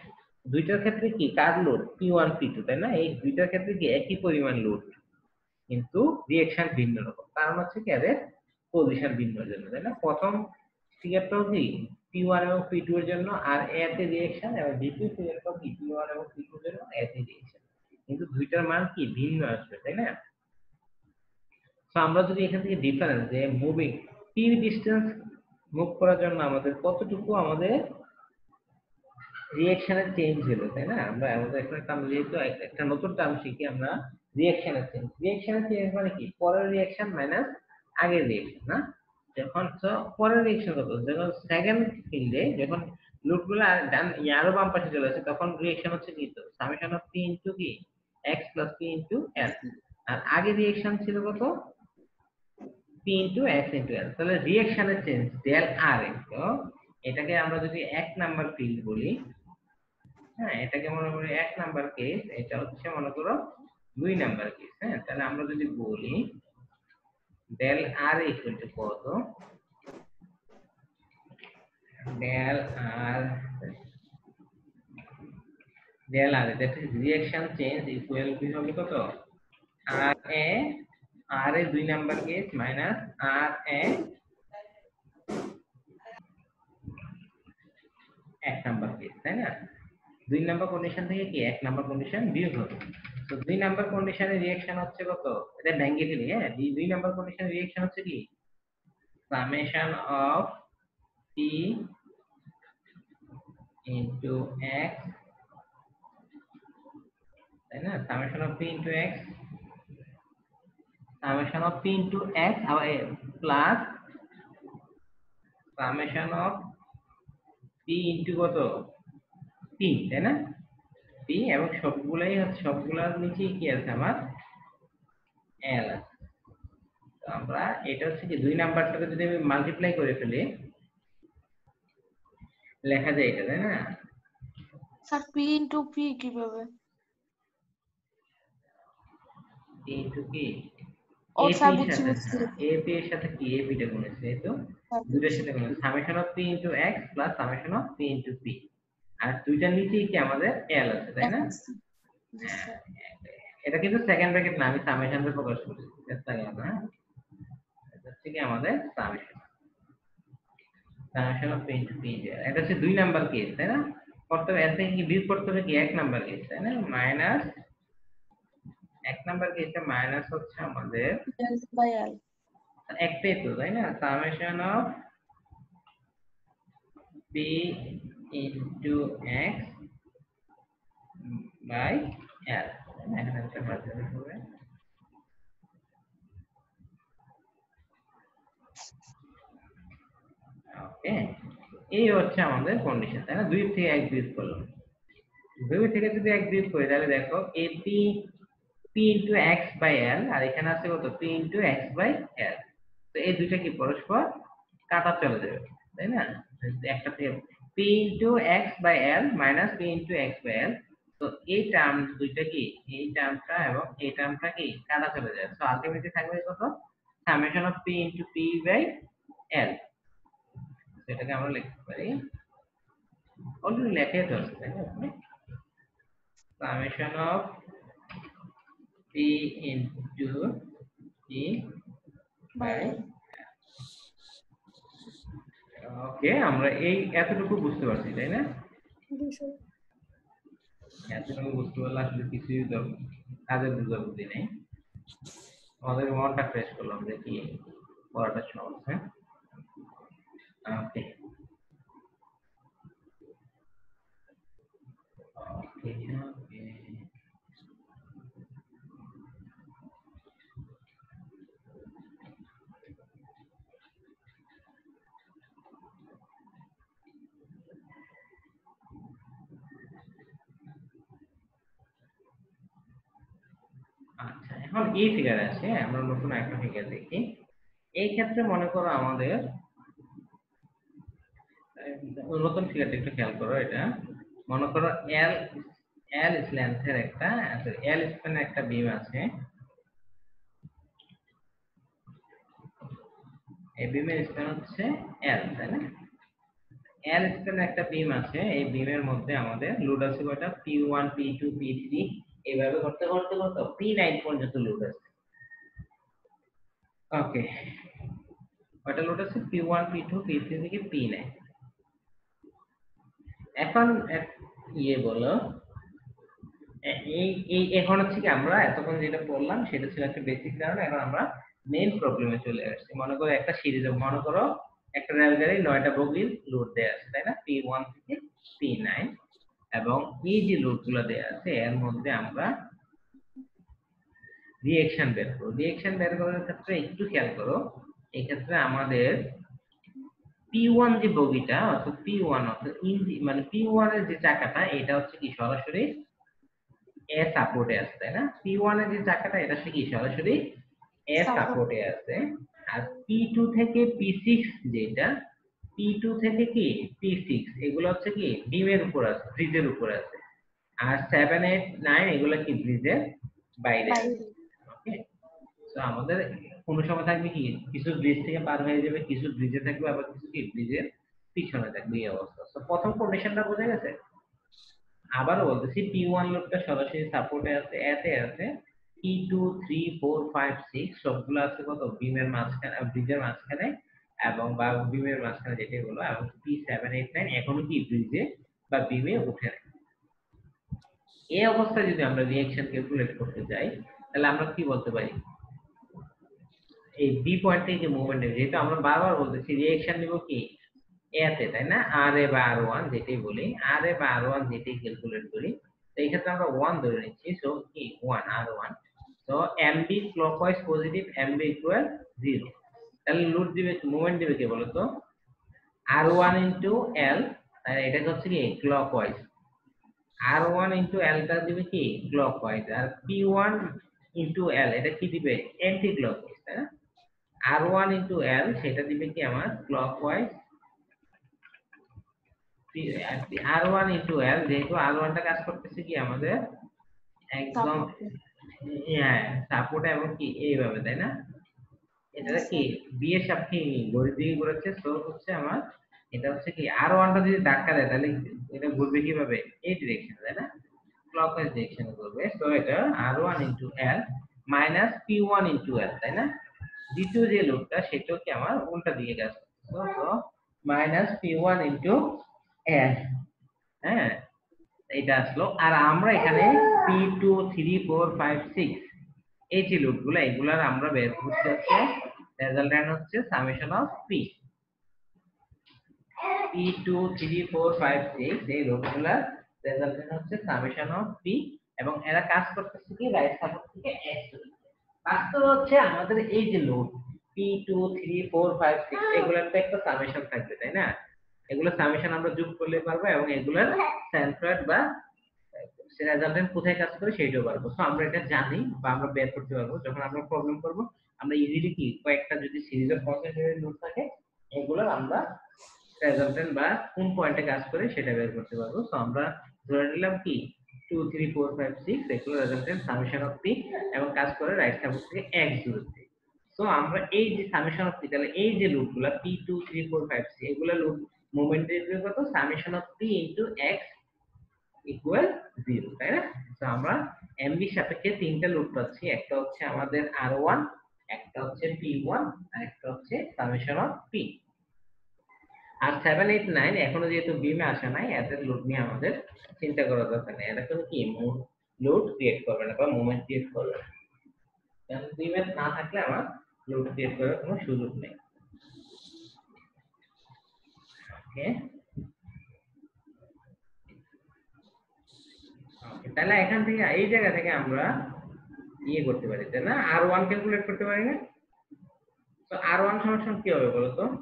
দুইটার ক্ষেত্রে কি কার লোড P1 P2 তাই না, এই দুইটার ক্ষেত্রে কি একই পরিমাণ লোড, কিন্তু রিঅ্যাকশন ভিন্ন রকম, কারণ হচ্ছে কি এদের পজিশন ভিন্নর জন্য, তাই না। প্রথম ফিগারটাও কি P1 এবং P2 এর জন্য আর এতে রিঅ্যাকশন, এবং দ্বিতীয় ফিগারটাও কি P1 এবং P2 এর জন্য এতে রিঅ্যাকশন, কিন্তু দুইটার মান কি ভিন্ন আসবে, তাই না। তো আমরা যদি এখান থেকে ডিফারেন্স যে মুভিং p ডিসটেন্স মুভ করার জন্য আমাদের কতটুকু আমাদের রিঅ্যাকশনের চেঞ্জ হলো, তাই না। আমরা আমাদের একটা টার্ম যেহেতু একটা নতুন টার্ম শিখি আমরা, রিঅ্যাকশনের চেঞ্জ মানে কি পরের রিঅ্যাকশন মাইনাস আগের রিঅ্যাকশন না। যখন তো পরের রিঅ্যাকশন কত, যখন সেকেন্ড ফিল্ডে যখন লুপগুলো ডান আরো বাম পাশে চলে আসে তখন রিঅ্যাকশন হচ্ছে কি, তো সামেশন অফ p ইনটু কি x plus p into l, আর আগে রিঅ্যাকশন ছিল কত p into x into l, তাহলে রিঅ্যাকশনের চেঞ্জ ডেল আর। তো এটাকে আমরা যদি এক নাম্বার ফিল্ড বলি, হ্যাঁ এটাকে মনে করি এক নাম্বার কেস, এটা হচ্ছে মনে করো দুই নাম্বার কেস। হ্যাঁ তাহলে আমরা যদি বলি ডেল আর ইকুয়াল টু কত, del R that is reaction change equal to হবে কত আর এ দুই number case minus R A এক নাম্বার কেস, তাই না। দুই নাম্বার কন্ডিশন থেকে কি এক নাম্বার কন্ডিশন বিয়োগ হবে, তো দুই নাম্বার কন্ডিশনের রিঅ্যাকশন হচ্ছে কত, এটা ভেঙে ফেলি। হ্যাঁ দুই নাম্বার কন্ডিশনের রিঅ্যাকশন হচ্ছে কি summation of p into x, তাই না, summation of p into x, summation of p into x আবার plus summation of p into কত p, তাই না, p, এবং সবগুলাই হচ্ছে সবগুলার নিচেই কি আছে আমার l আছে। তো আমরা এটা হচ্ছে কি দুই নাম্বারটাকে যদি আমি মাল্টিপ্লাই করে ফেলি লেখা যায় এটা, তাই না। স্যার p ইনটু p কিভাবে? p ইনটু কি ও ap স্যার এর বুঝছি সাথে, বুঝছি। ap এর সাথে কি ap টা গুণেছে, এই তো দুইটার সাথে গুণেছে summation of p into x plus summation of p into p, আর দুইটার নিচেই কি আমাদের l আছে, তাই না। জি স্যার। এটা কিন্তু সেকেন্ড ব্র্যাকেট না, আমি সামেশন দিয়ে প্রকাশ করছি, চেষ্টা করব না। এটা হচ্ছে কি আমাদের summation of p into p, এটা হচ্ছে দুই নাম্বার কেস, তাই না। করতে হবে এর থেকে কি বিয়োগ করতে হবে কি এক নাম্বার কেস, তাই না, মাইনাস এক নাম্বার কেসে মাইনাস হচ্ছে আমাদের ডেল বাই l। একটাই তো, তাই না, summation of p into x by l, এখানে একটা বাদ হবে। ওকে, এই হচ্ছে আমাদের কন্ডিশন, তাই না। দুই থেকে এক বিয়োগ করলাম, দুই থেকে যদি এক বিয়োগ করি তাহলে দেখো ap p into x by l, আর এখানে আছে কত p into x by l, তো এই দুইটা কি পরস্পর কাটা চলে যাবে, তাই না। একটা থেকে p into x by l minus p into x by l, তো এই টার্ম দুইটা কি এই টার্মটা এবং এই টার্মটা কি কাটা চলে যায়, তো আলটিমেটলি থাকবে কত summation of p into p by l, সেটাকে আমরা লিখতে পারি অলরেডি লেখাই তো আছে, তাই না, summation of p into p by. Okay, আমরা এই এতটুকু বুঝতে পারছি, তাই না। এতটুকু বুঝতে পারলে আসলে কিছুই কাজের বুঝাবুঝি নেই, আমাদের মনটা ফ্রেশ করলাম যে কি পড়াটা সহজ। হ্যাঁ ওকে ওকে ওকে। আচ্ছা এখন এই ফিগার আছে, আমরা নতুন একটা ফিগার দেখি। এই ক্ষেত্রে মনে করো আমাদের নতুন ফিগারটা একটু খেয়াল করো, এটা মনে করো এল এল লেন্থের একটা এল স্প্যানের একটা বিম আছে, এই বিমের স্প্যান হচ্ছে এল, তাই না। এল স্প্যানের একটা বিম আছে, এই বিমের মধ্যে আমাদের লোড আছে কয়টা, P1 P2 P3 এইভাবে করতে করতে করতে P9 পর্যন্ত লোড আছে। ওকে, কয়টা লোড আছে, P1 P2 P3 থেকে P9। এখন বলো এই এখন হচ্ছে কি আমরা এতক্ষণ যেটা পড়লাম সেটা ছিল একটা বেসিক ধারণা। এখন আমরা মেইন প্রবলেমে চলে আসছি। মনে করো একটা সিরিজে, মনে করো একটা রেলগাড়ি 9টা বগির লোড দেয়া আছে, তাই না, P1 থেকে P9, এবং এই যে লোডগুলো দেয়া আছে এর মধ্যে আমরা রিঅ্যাকশন বের করব। রিঅ্যাকশন বের করার ক্ষেত্রে একটু খেয়াল করো, এই ক্ষেত্রে আমাদের P1 যে বগিটা অর্থাৎ P1 অর্থাৎ ইঞ্জিন মানে P1 এর যে চাকাটা এটা হচ্ছে কি সরাসরি এ সাপোর্টে আছে, তাই না। P1 এর যে চাকাটা এটা হচ্ছে কি সরাসরি এ সাপোর্টে আছে। আর P2 থেকে P6 যেটা, P2 থেকে কি P6 এগুলো হচ্ছে কি বিমের উপর আছে, ব্রিজের উপর আছে। আর 7 8 9 এগুলো কি ব্রিজের বাইরে আছে। ওকে, তো আমাদের কোন সময় থাকবে কি কিছু ব্রিজ থেকে পার হয়ে যাবে, কিছু ব্রিজে থাকবে, আবার কিছু কি ব্রিজের পিছনে থাকবে, এই অবস্থা। তো প্রথম কন্ডিশনটা বোঝা গেছে। আবারও বলতেছি, P1 লোডটা সরাসরি সাপোর্টে আছে, এতে আছে P2 3 4 5 6 সবগুলো আছে কত বিমের মাঝখানে, ব্রিজের মাঝখানে, এবং বা বিমের মাঝখানে যেটাই বলো, এবং P7 8 9 এখনো কি ব্রিজে বা বিমে উঠে নাই। এই অবস্থায় যদি আমরা রিঅ্যাকশন ক্যালকুলেট করতে যাই তাহলে আমরা কি বলতে পারি, এই বি পয়েন্টে যে মুভমেন্ট, যেহেতু আমরা বারবার বলতেছি রিঅ্যাকশন নিব কি এতে, তাই না, আর এ বা R1 যেটাই বলি, আর এ বা R1 যেটাই ক্যালকুলেট করি, তো এই ক্ষেত্রে আমরা 1 ধরে নিচ্ছি। সো কি 1 R1, so MB clockwise positive, MB equal 0। তাহলে লোড দিবে, মুভমেন্ট দিবে কি বলতো, R1 ইনটু L, তাহলে এটা হচ্ছে কি ক্লকওয়াইজ, R1 ইনটু L টা দিবে কি ক্লকওয়াইজ, আর P1 ইনটু L এটা কি দিবে অ্যান্টি ক্লকওয়াইজ, তাই না। R1 ইনটু L সেটা দিবে কি আমার ক্লকওয়াইজ, R1 ইনটু L, যেহেতু R1 টা কাজ করতেছে কি আমাদের একদম সাপোর্ট এবং কি এইভাবে, তাই না। এটা কি বি এর সাপেক্ষে ঘড়ির দিকে ঘোরাচ্ছে, সো হচ্ছে আমার এটা হচ্ছে কি R1 টা যদি ধাক্কা দেয় তাহলে এটা ঘুরবে কিভাবে, এই ডিরেকশনে, তাই না, ক্লকওয়াইজ ডিরেকশনে ঘুরবে। সো এটা R1 into L minus P1 into L, তাই না। দ্বিতীয় যে লোডটা সেটাও কি আমার উল্টা দিকে কাজ করছে, so minus P1 into L, হ্যাঁ এটা আসলো। আর আমরা এখানে P2 3 4 5 6 এই যে লোডগুলো এগুলার আমরা বের করতে হচ্ছে রেজাল্টেন্ট হচ্ছে সামেশন অফ P2 3 4 5 6 এই লোডগুলার রেজাল্টেন্ট হচ্ছে সামেশন অফ P, এবং এরা কাজ করতেছে কি রাইট সাপোর্ট থেকে x দূরত্বে। বাস্তব হচ্ছে আমাদের এই যে লোড P2 3 4 5 6 এগুলার তো একটা সামেশন থাকবে, তাই না। এগুলো সামেশন আমরা যোগ করলে পারবো, এবং এগুলার সেন্ট্রয়েড বা রেজাল্টেন্ট কোথায় কাজ করে সেটাও পারবো। সো আমরা এটা জানি বা আমরা বের করতে পারবো যখন আমরা প্রবলেম করব। আমরা ইজিলি কি কয়েকটা যদি সিরিজ অফ কনসেন্ট্রেটেড নোড থাকে এগুলোর আমরা রেজাল্টেন্ট বা কোন পয়েন্টে কাজ করে সেটা বের করতে পারবো। সো আমরা ধরে নিলাম কি 2 3 4 5 6 এগুলো রেজাল্টেন্ট সামেশন অফ পি, এবং কাজ করে রাইট সাপোর্ট থেকে x দূরত্বে। সো আমরা এই যে সামেশন অফ পি, তাহলে এই যে লুপগুলো P2 3 4 5 6 এগুলো লুপ মোমেন্ট এর কত summation of P into x equal 0, তাই না। তো আমরা এমবি সাপেক্ষে তিনটা লুপ পাচ্ছি, একটা হচ্ছে আমাদের R1, একটা হচ্ছে P1, আর একটা হচ্ছে সামেশন অফ P। আর 7 8 9 এখনো যেহেতু বিমে আসে নাই, এদের লোড নিয়ে আমাদের চিন্তা করার দরকার নেই, এটা কোনো কি লোড ক্রিয়েট করবে না বা মোমেন্ট ক্রিয়েট করবে না, কারণ বিমে না থাকলে আমার লোড ক্রিয়েট করার কোনো সুযোগ নেই। ওকে, তাহলে এখান থেকে এই জায়গা থেকে আমরা ইয়ে করতে পারি, তাই না, R1 ক্যালকুলেট করতে পারি না। তো R1 সমান কি হবে বলো তো,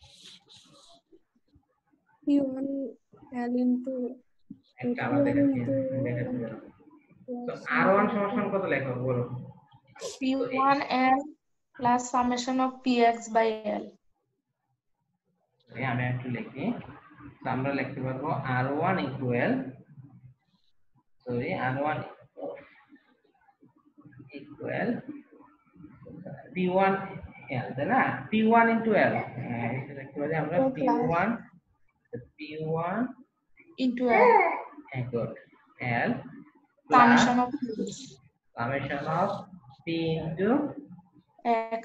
P1 L into একটা আবার দেখাচ্ছি, দেখাচ্ছি বলো। তো R1 সমান কত লেখা হবে বলো। P1 L plus summation of Px by L. আমি একটু লিখি, তো আমরা লিখতে পারবো R1 equal, sorry R1 equal P1 L, তাই না, P1 ইনটু L, এটা লিখতে পারি আমরা P1 P1 into equal L plus summation of summation of P into x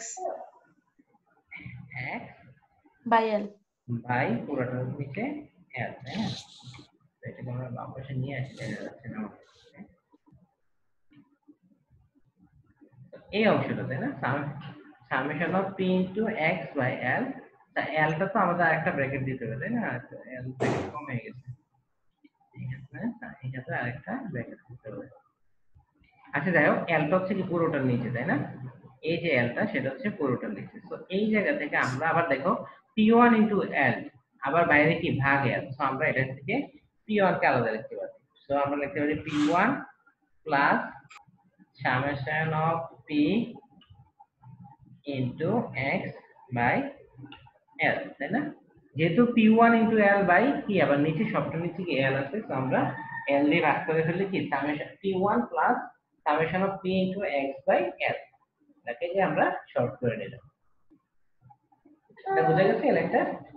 X by L. by পুরোটার নিচে L, তাই না? তো এটাকে আমরা বাম পাশে নিয়ে আসি, দেখা যাচ্ছে না আমার কাছে। তো এই অংশটা, তাই না, summation of P into X by L, তা L টা তো আমাদের আরেকটা ব্র্যাকেট দিতে হবে, তাই না? তো L ব্র্যাকেট কমে গেছে, এখানে আরেকটা ব্র্যাকেট দিতে হবে। আচ্ছা যাই হোক, L টা হচ্ছে কি পুরোটার নিচে, তাই না? এই যে L টা সেটা হচ্ছে পুরোটার নিচে। তো এই জায়গা থেকে আমরা আবার দেখো P1 into L, আবার বাইরে কি ভাগ L, তো আমরা এটা থেকে P1 কে আলাদা লিখতে পারি। তো আমরা লিখতে পারি P1 plus summation of P into X by L, তাই না? যেহেতু P1 into L by কি, আবার নিচে সবটা নিচে কি L আছে, তো আমরা L দিয়ে ভাগ করে ফেললে কি summation P1 plus summation of P into X by L, এটাকে যে আমরা শর্ট করে নিলাম। এটা বুঝা গেছে? এটা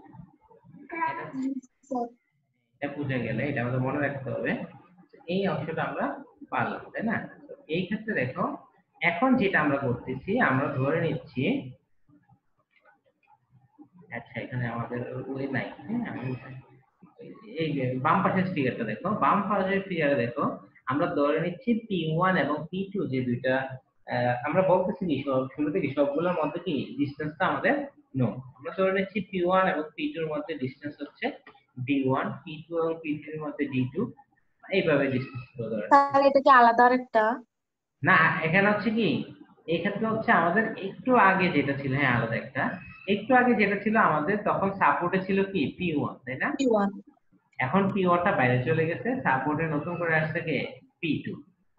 বুঝে গেলে এটা আমাদের মনে রাখতে হবে, এই অংশটা আমরা পারলাম, তাই না? তো এই ক্ষেত্রে দেখো, এখন যেটা আমরা করতেছি, আমরা ধরে নিচ্ছি, আচ্ছা এখানে আমাদের ওই নাই, হ্যাঁ, এই যে বাম পাশের ফিগারটা দেখো, বাম পাশের ফিগারে দেখো, আমরা ধরে নিচ্ছি P1 এবং P2 যে দুইটা, আমরা বলতেছি কি শুরুতে কি সবগুলোর মধ্যে কি ডিসটেন্সটা আমাদের নো, আমরা ধরে নিচ্ছি P1 এবং P2 এর মধ্যে ডিসটেন্স হচ্ছে D1, P2 এবং P3 এর মধ্যে D2, এইভাবে ডিসটেন্স গুলো ধরে। তাহলে এটা কি আলাদা আরেকটা? না, এখানে হচ্ছে কি, এই ক্ষেত্রে হচ্ছে আমাদের একটু আগে যেটা ছিল, হ্যাঁ আলাদা একটা, একটু আগে যেটা ছিল আমাদের তখন সাপোর্টে ছিল কি P1, তাই না? P1 এখন P1 টা বাইরে চলে গেছে, সাপোর্টে নতুন করে আসছে কে P2,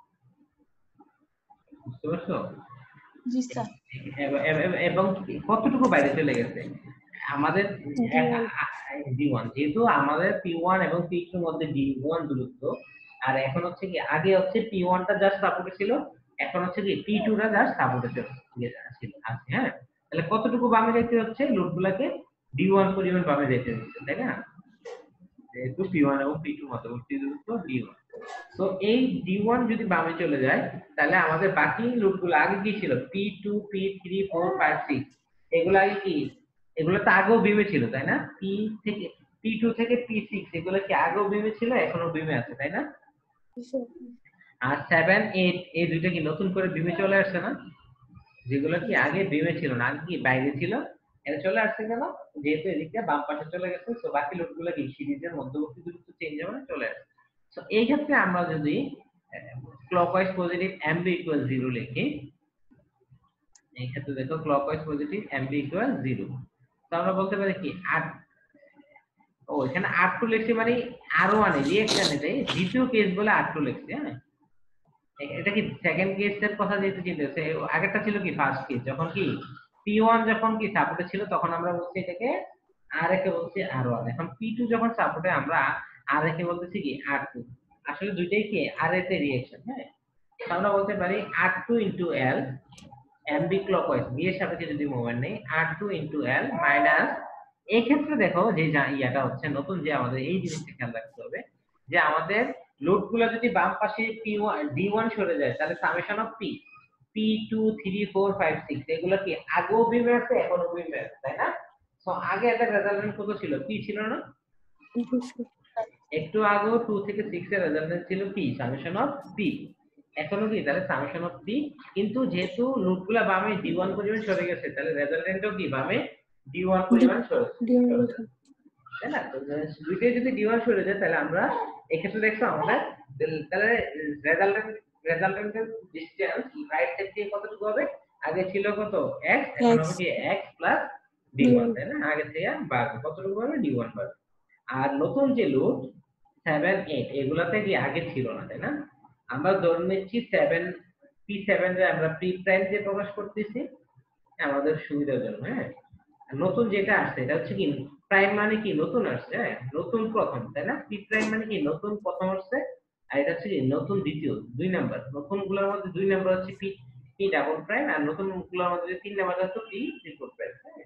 বুঝতে পারছো? জি স্যার। এবং কতটুকু বাইরে চলে গেছে আমাদের D1, যেহেতু আমাদের P1 এবং P2 এর মধ্যে D1 দূরত্ব, আর এখন হচ্ছে কি আগে হচ্ছে P1 টা জাস্ট সাপোর্টে ছিল, এখন হচ্ছে কি P2 টা জাস্ট সাপোর্টে ছিল আছে, হ্যাঁ। তাহলে কতটুকু বামে যেতে হচ্ছে, লোডগুলোকে D1 পরিমাণ বামে যেতে হচ্ছে, তাই না? যেহেতু P1 এবং P2 মধ্যবর্তী দূরত্ব D1, তো এই D1 যদি বামে চলে যায়, তাহলে আমাদের বাকি লুপগুলো আগে কি ছিল P2 P3 4 5 6, এগুলো আগে কি, এগুলো তো আগেও বিমে ছিল, তাই না? P2 থেকে P6 এগুলো কি আগেও বিমে ছিল, এখনো বিমে আছে, তাই না? আর 7 8 এই দুইটা কি নতুন করে বিমে চলে আসছে না, যেগুলো কি আগে বিমে ছিল না, আগে কি বাইরে ছিল, এটা চলে আসছে কেন, যেহেতু এদিকটা বাম পাশে চলে গেছে, তো বাকি লোডগুলো কি সিরিজের মধ্যবর্তী দূরত্ব চেঞ্জ হবে, চলে আসছে। তো এই ক্ষেত্রে আমরা যদি ক্লকওয়াইজ পজিটিভ mb ইকুয়াল 0 লিখি, এই ক্ষেত্রে দেখো ক্লকওয়াইজ পজিটিভ mb ইকুয়াল 0, তো আমরা বলতে পারি কি এখানে R2 লিখছি, মানে আরো মানে রিঅ্যাকশন, এটাই দ্বিতীয় কেস বলে R2 লিখছি, হ্যাঁ। এটা কি সেকেন্ড কেসের কথা যেহেতু চিন্তা, আগেরটা ছিল কি ফার্স্ট কেস, যখন কি P1 যখন কি সাপোর্টে ছিল, তখন আমরা বলছি এটাকে R কে বলছি R1, এখন P2 যখন সাপোর্টে, আমরা R কে বলতেছি কি R2, আসলে দুইটাই কি R এতে রিঅ্যাকশন, হ্যাঁ। তো আমরা বলতে পারি R2 into L mb clockwise b এর সাপেক্ষে যদি মুভমেন্ট নেই, R2 into L মাইনাস, এই ক্ষেত্রে দেখো যে ইয়াটা হচ্ছে নতুন, যে আমাদের এই জিনিসটা খেয়াল রাখতে হবে, যে আমাদের লোডগুলো যদি বাম পাশে P1 D1 সরে যায়, তাহলে সামেশন অফ P2 3 4 5 6 এগুলো কি আগেও বিমে আছে, এখনো বিমে আছে, তাই না? তো আগে একটা রেজাল্টেন্ট কত ছিল, P ছিল না? একটু আগেও 2 থেকে 6 এর রেজাল্টেন্ট ছিল P, সামেশন অফ P, এখনো কি তাহলে সামেশন অফ P, কিন্তু যেহেতু লোডগুলো বামে D1 পরিমাণ সরে গেছে, তাহলে রেজাল্টেন্টও কি বামে D1 পরিমাণ সরে গেছে, তাই না? তো দুইটাই যদি D1 সরে যায়, তাহলে আমরা এক্ষেত্রে দেখছো আমাদের, তাহলে রেজাল্টেন্টের ডিসটেন্স রাইট সাইড থেকে কতটুকু হবে, আগে ছিল কত x, এখন হবে কি x প্লাস D1, তাই না? আগে থেকে বাড়বে, কতটুকু হবে D1 বাড়বে। আর নতুন যে লোড 7 8 এগুলাতে কি আগে ছিল না, তাই না? আমরা ধরে নিচ্ছি 7 P7 রে আমরা প্রি প্রাইম দিয়ে প্রকাশ করতেছি আমাদের সুবিধার জন্য, হ্যাঁ। আর নতুন যেটা আসছে এটা হচ্ছে কি প্রাইম, মানে কি নতুন আসছে, হ্যাঁ, নতুন প্রথম, তাই না? পি প্রাইম মানে কি নতুন প্রথম আসছে, আর এটা হচ্ছে কি নতুন দ্বিতীয়, 2 নাম্বার, নতুন গুলোর মধ্যে 2 নাম্বার হচ্ছে পি ডাবল প্রাইম, আর নতুন গুলোর মধ্যে 3 নাম্বার হচ্ছে পি ট্রিপল প্রাইম, হ্যাঁ।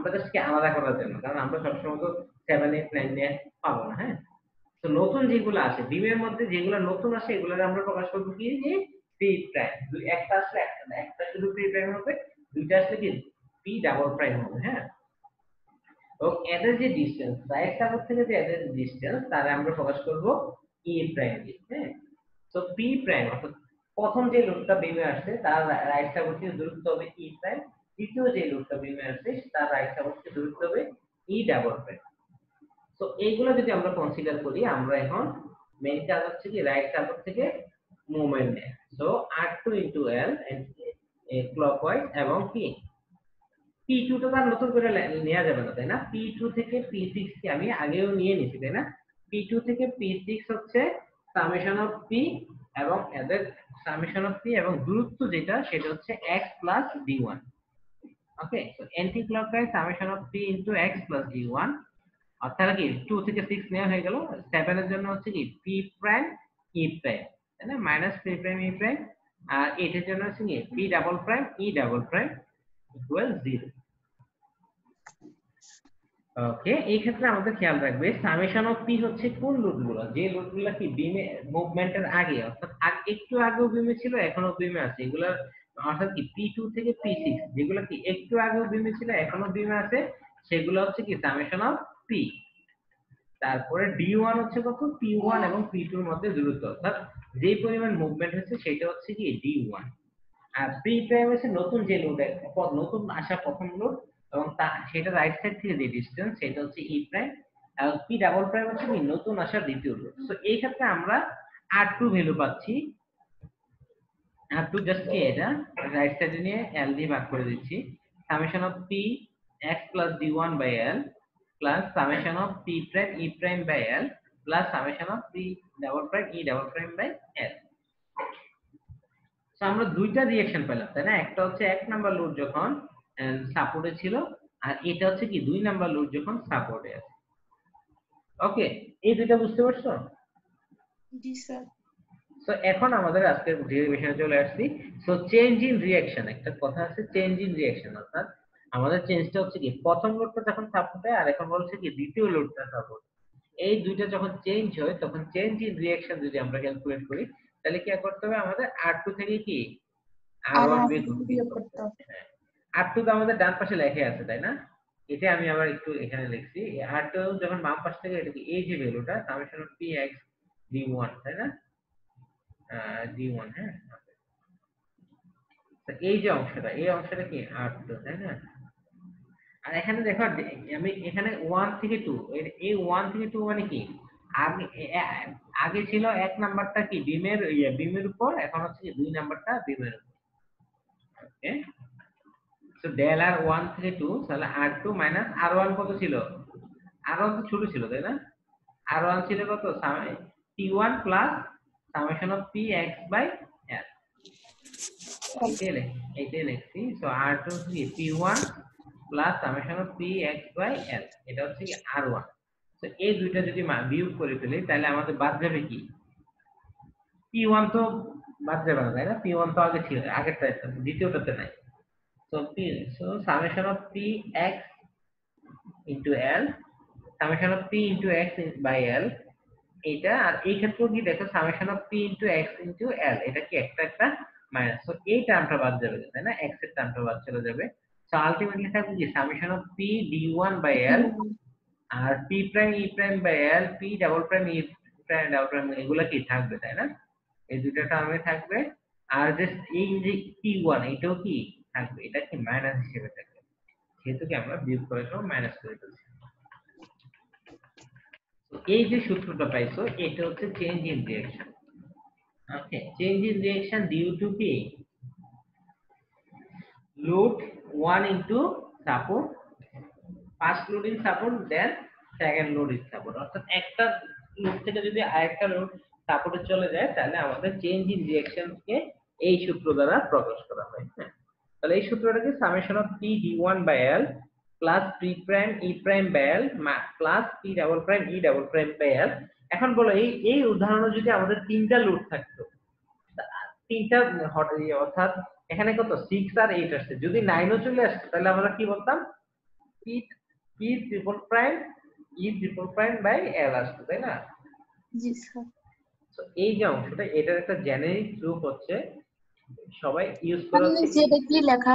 আমরা জাস্ট কি আলাদা করার জন্য, কারণ আমরা সবসময় তো 7 8 9 নিয়ে পাবো না। হ্যাঁ, তো নতুন যেগুলো আছে বিমের মধ্যে, যেগুলো নতুন আসে এগুলোর আমরা প্রকাশ করবো কি, যে পি প্রাইম। একটা আসলে একটা না, একটা শুধু পি প্রাইম হবে, দুইটা আসলে কি পি ডাবল প্রাইম হবে। হ্যাঁ, এবং এদের যে ডিসটেন্স, রাইট সাপোর্ট থেকে যে এদের ডিসটেন্স, তারা আমরা প্রকাশ করব ই প্রাইম দিয়ে। হ্যাঁ, তো পি প্রাইম অর্থাৎ প্রথম যে লুপটা বিমে আসছে তার রাইট সাপোর্ট থেকে দূরত্ব হবে ই প্রাইম, দ্বিতীয় যে লুপটা বিমে আসছে তার রাইট সাপোর্ট থেকে দূরত্ব হবে ই ডাবল প্রাইম। তো এইগুলো যদি আমরা কনসিডার করি, আমরা এখন মেইন কাজ হচ্ছে কি রাইট সাপোর্ট থেকে মুভমেন্ট নেয়। সো r2 * l ক্লকওয়াইজ, এবং কি P2 তো তার নতুন করে নেওয়া যাবে না, তাই না? P2 থেকে P6 কে আমি আগেও নিয়ে নিছি, তাই না? P2 থেকে P6 হচ্ছে সামেশন অফ P, এবং এদের সামেশন অফ P এবং দূরত্ব যেটা সেটা হচ্ছে x + d1। Okay, so anti clockwise summation of P * x + d1, অর্থাৎ কি 2 থেকে 6 নেওয়া হয়ে গেল। 7 এর জন্য হচ্ছে কি P প্রাইম E প্রাইম, তাই না? - P প্রাইম E প্রাইম। আর 8 এর জন্য হচ্ছে কি P double prime E double prime = 0। Okay, এই ক্ষেত্রে আমাদের খেয়াল রাখবে সামেশন অফ পি হচ্ছে কোন লুটগুলো, যে লুটগুলো কি বিমে মুভমেন্টের আগে, অর্থাৎ একটু আগেও বিমে ছিল এখনো বিমে আছে, এগুলা অর্থাৎ কি P2 থেকে P6 যেগুলো কি একটু আগেও বিমে ছিল এখনো বিমে আছে, সেগুলো হচ্ছে কি সামেশন অফ পি। তারপরে D1 হচ্ছে কত, P1 এবং P2 এর মধ্যে দূরত্ব, অর্থাৎ যে পরিমাণ মুভমেন্ট হচ্ছে সেটা হচ্ছে কি D1। আর পি প্রাইম হচ্ছে নতুন যে লোড, নতুন আসা প্রথম লোড, এবং সেটা রাইট সাইড থেকে যে ডিসটেন্স সেটা হচ্ছে ই প্রাইম, আর পি ডাবল প্রাইম হচ্ছে কি নতুন আসা দ্বিতীয় লোড। সো এই ক্ষেত্রে আমরা r2 ভ্যালু পাচ্ছি। r2 জাস্ট কি এটা রাইট সাইডে নিয়ে l দিয়ে ভাগ করে দিচ্ছি, summation of p x + d1/l plus summation of p prime e prime plus summation of p double prime e double prime. তো আমরা দুইটা রিঅ্যাকশন পেলাম, তাই না? একটা হচ্ছে 1 নাম্বার লোড যখন সাপোর্টে ছিল, আর এটা হচ্ছে কি 2 নাম্বার লোড যখন সাপোর্টে আছে। ওকে, এই দুইটা বুঝতে পারছো? জি স্যার। সো এখন আমাদের আজকের ডেরিভেশনে চলে আসছি। সো চেঞ্জ ইন রিঅ্যাকশন, একটা কথা আছে চেঞ্জ ইন রিঅ্যাকশন, অর্থাৎ আমাদের চেঞ্জটা হচ্ছে কি প্রথম লোডটা যখন সাপোর্টে, আর এখন বলছে কি দ্বিতীয় লোডটা সাপোর্ট, এই দুইটা যখন চেঞ্জ হয় তখন চেঞ্জ ইন রিঅ্যাকশন যদি আমরা ক্যালকুলেট করি, তাহলে কি করতে হবে আমাদের r2 থেকে কি আর r1 আর বিয়োগ করতে করতে হবে। হবে। r2 তো আমাদের ডান পাশে লেখা আছে, তাই না? এটা আমি আবার একটু এখানে লিখছি, r2 যখন বাম পাশ থেকে, এটা কি এই যে ভ্যালুটা সামেশন অফ px d1, তাই না? d1, হ্যাঁ। তো এই যে অংশটা, এই অংশটা কি r2, তাই না? আর এখানে দেখো আমি এখানে 1 থেকে 2, এই 1 থেকে 2 মানে কি আগে আগে ছিল 1 নাম্বারটা কি বিমের উপর, এখন হচ্ছে কি 2 নাম্বারটা বিমের উপর। ওকে, সো del r 1 থেকে 2, তাহলে r2 - r1 কত ছিল? r1 তো ছোট ছিল, তাই না? r1 ছিল কত, t1 plus summation of px/l। এইটাই লিখছি। সো r2 কি p1 plus summation of px/l, এটা হচ্ছে কি r1। তো এই দুইটা যদি বিয়োগ করে ফেলি তাহলে আমাদের বাদ যাবে কি p1, তো বাদ যাবে না, তাই না? p1 তো আগে ছিল, আগেরটা, দ্বিতীয়টাতে নাই। So summation of px into l, summation of p into x by l, এটা। আর এই ক্ষেত্রে কি দেখো summation of p into x into l, এটা কি একটা একটা মাইনাস, তো এই টার্মটা বাদ যাবে, তাই না? x এর টার্মটা বাদ চলে যাবে। সো আলটিমেটলি থাকবে কি summation of p d1 by l, আর p prime e prime by l, p double prime e prime double prime, এগুলা কি থাকবে, তাই না? এই দুটো টার্মে থাকবে। আর জাস্ট এই যে p1 এটাও কি থাকবে, এটা কি মাইনাস হিসেবে থাকবে, যেহেতু কি আমরা বিয়োগ করার সময় মাইনাস করে ফেলছি। তো এই যে সূত্রটা পাইছো, এটা হচ্ছে change in reaction. Okay, change in reaction due to কি load 1 into support, first load in support, then second load in support, অর্থাৎ একটা লোড থেকে যদি আরেকটা লোড সাপোর্টে চলে যায় তাহলে আমাদের চেঞ্জ ইন রিঅ্যাকশন কে এই সূত্র দ্বারা প্রকাশ করা হয়। হ্যাঁ, তাহলে এই সূত্রটাকে summation of p d1 by l plus p prime e prime by l plus p double prime e double prime by l। এখন বলো এই উদাহরণে যদি আমাদের তিনটা লোড থাকতো, তিনটা অর্থাৎ এখানে কত 6 আর 8 আসছে, যদি 9 ও চলে আসতো তাহলে আমরা কি বলতাম p triple prime e triple prime by l আসছে তাই না? জি স্যার। তো এই যে অংশটা এটার একটা জেনারিক রূপ হচ্ছে সবাই ইউজ করা হচ্ছে কি এটা কি লেখা?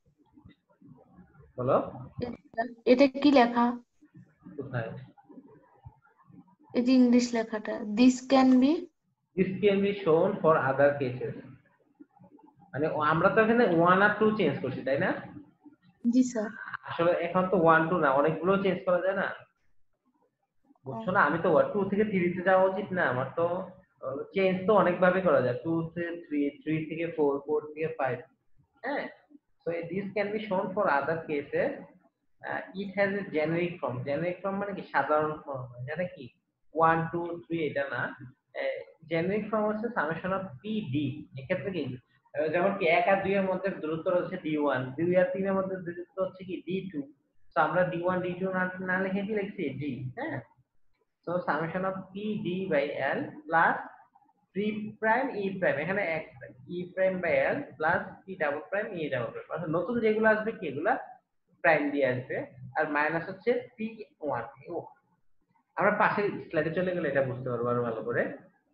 বলো এটা কি লেখা? কোথায়? এই যে ইংলিশ লেখাটা, this can be. This can be shown for other cases মানে আমরা তো এখানে 1 আর 2 চেঞ্জ করছি তাই না? জি স্যার। আসলে এখন তো 1 2 না অনেকগুলো চেঞ্জ করা যায় না বুঝছো না? আমি তো 2 থেকে 3 তে যাওয়া উচিত না আমার তো চেঞ্জ তো অনেক ভাবে করা যায় 2 থেকে 3 3 থেকে 4 4 থেকে 5 হ্যাঁ so this can be shown for other cases it has a generic form মানে কি সাধারণ ফর্ম যেটা কি 1 2 3 এটা না জেনারিক ফর্ম হচ্ছে সামেশন অফ pd এক্ষেত্রে কি যেমন কি 1 আর 2 এর মধ্যে দূরত্ব হচ্ছে d1 2 আর 3 এর মধ্যে দূরত্ব হচ্ছে কি d2 তো আমরা d1 d2 না লিখে কি লিখছি d হ্যাঁ so summation of p d by l plus p prime e prime এখানে এক e prime by l plus p double prime e double prime অর্থাৎ নতুন যেগুলো আসবে কি এগুলা প্রাইম দিয়ে আসবে আর মাইনাস হচ্ছে p1 আমরা পাশের স্লাইডে চলে গেলে এটা বুঝতে পারবো আরো ভালো করে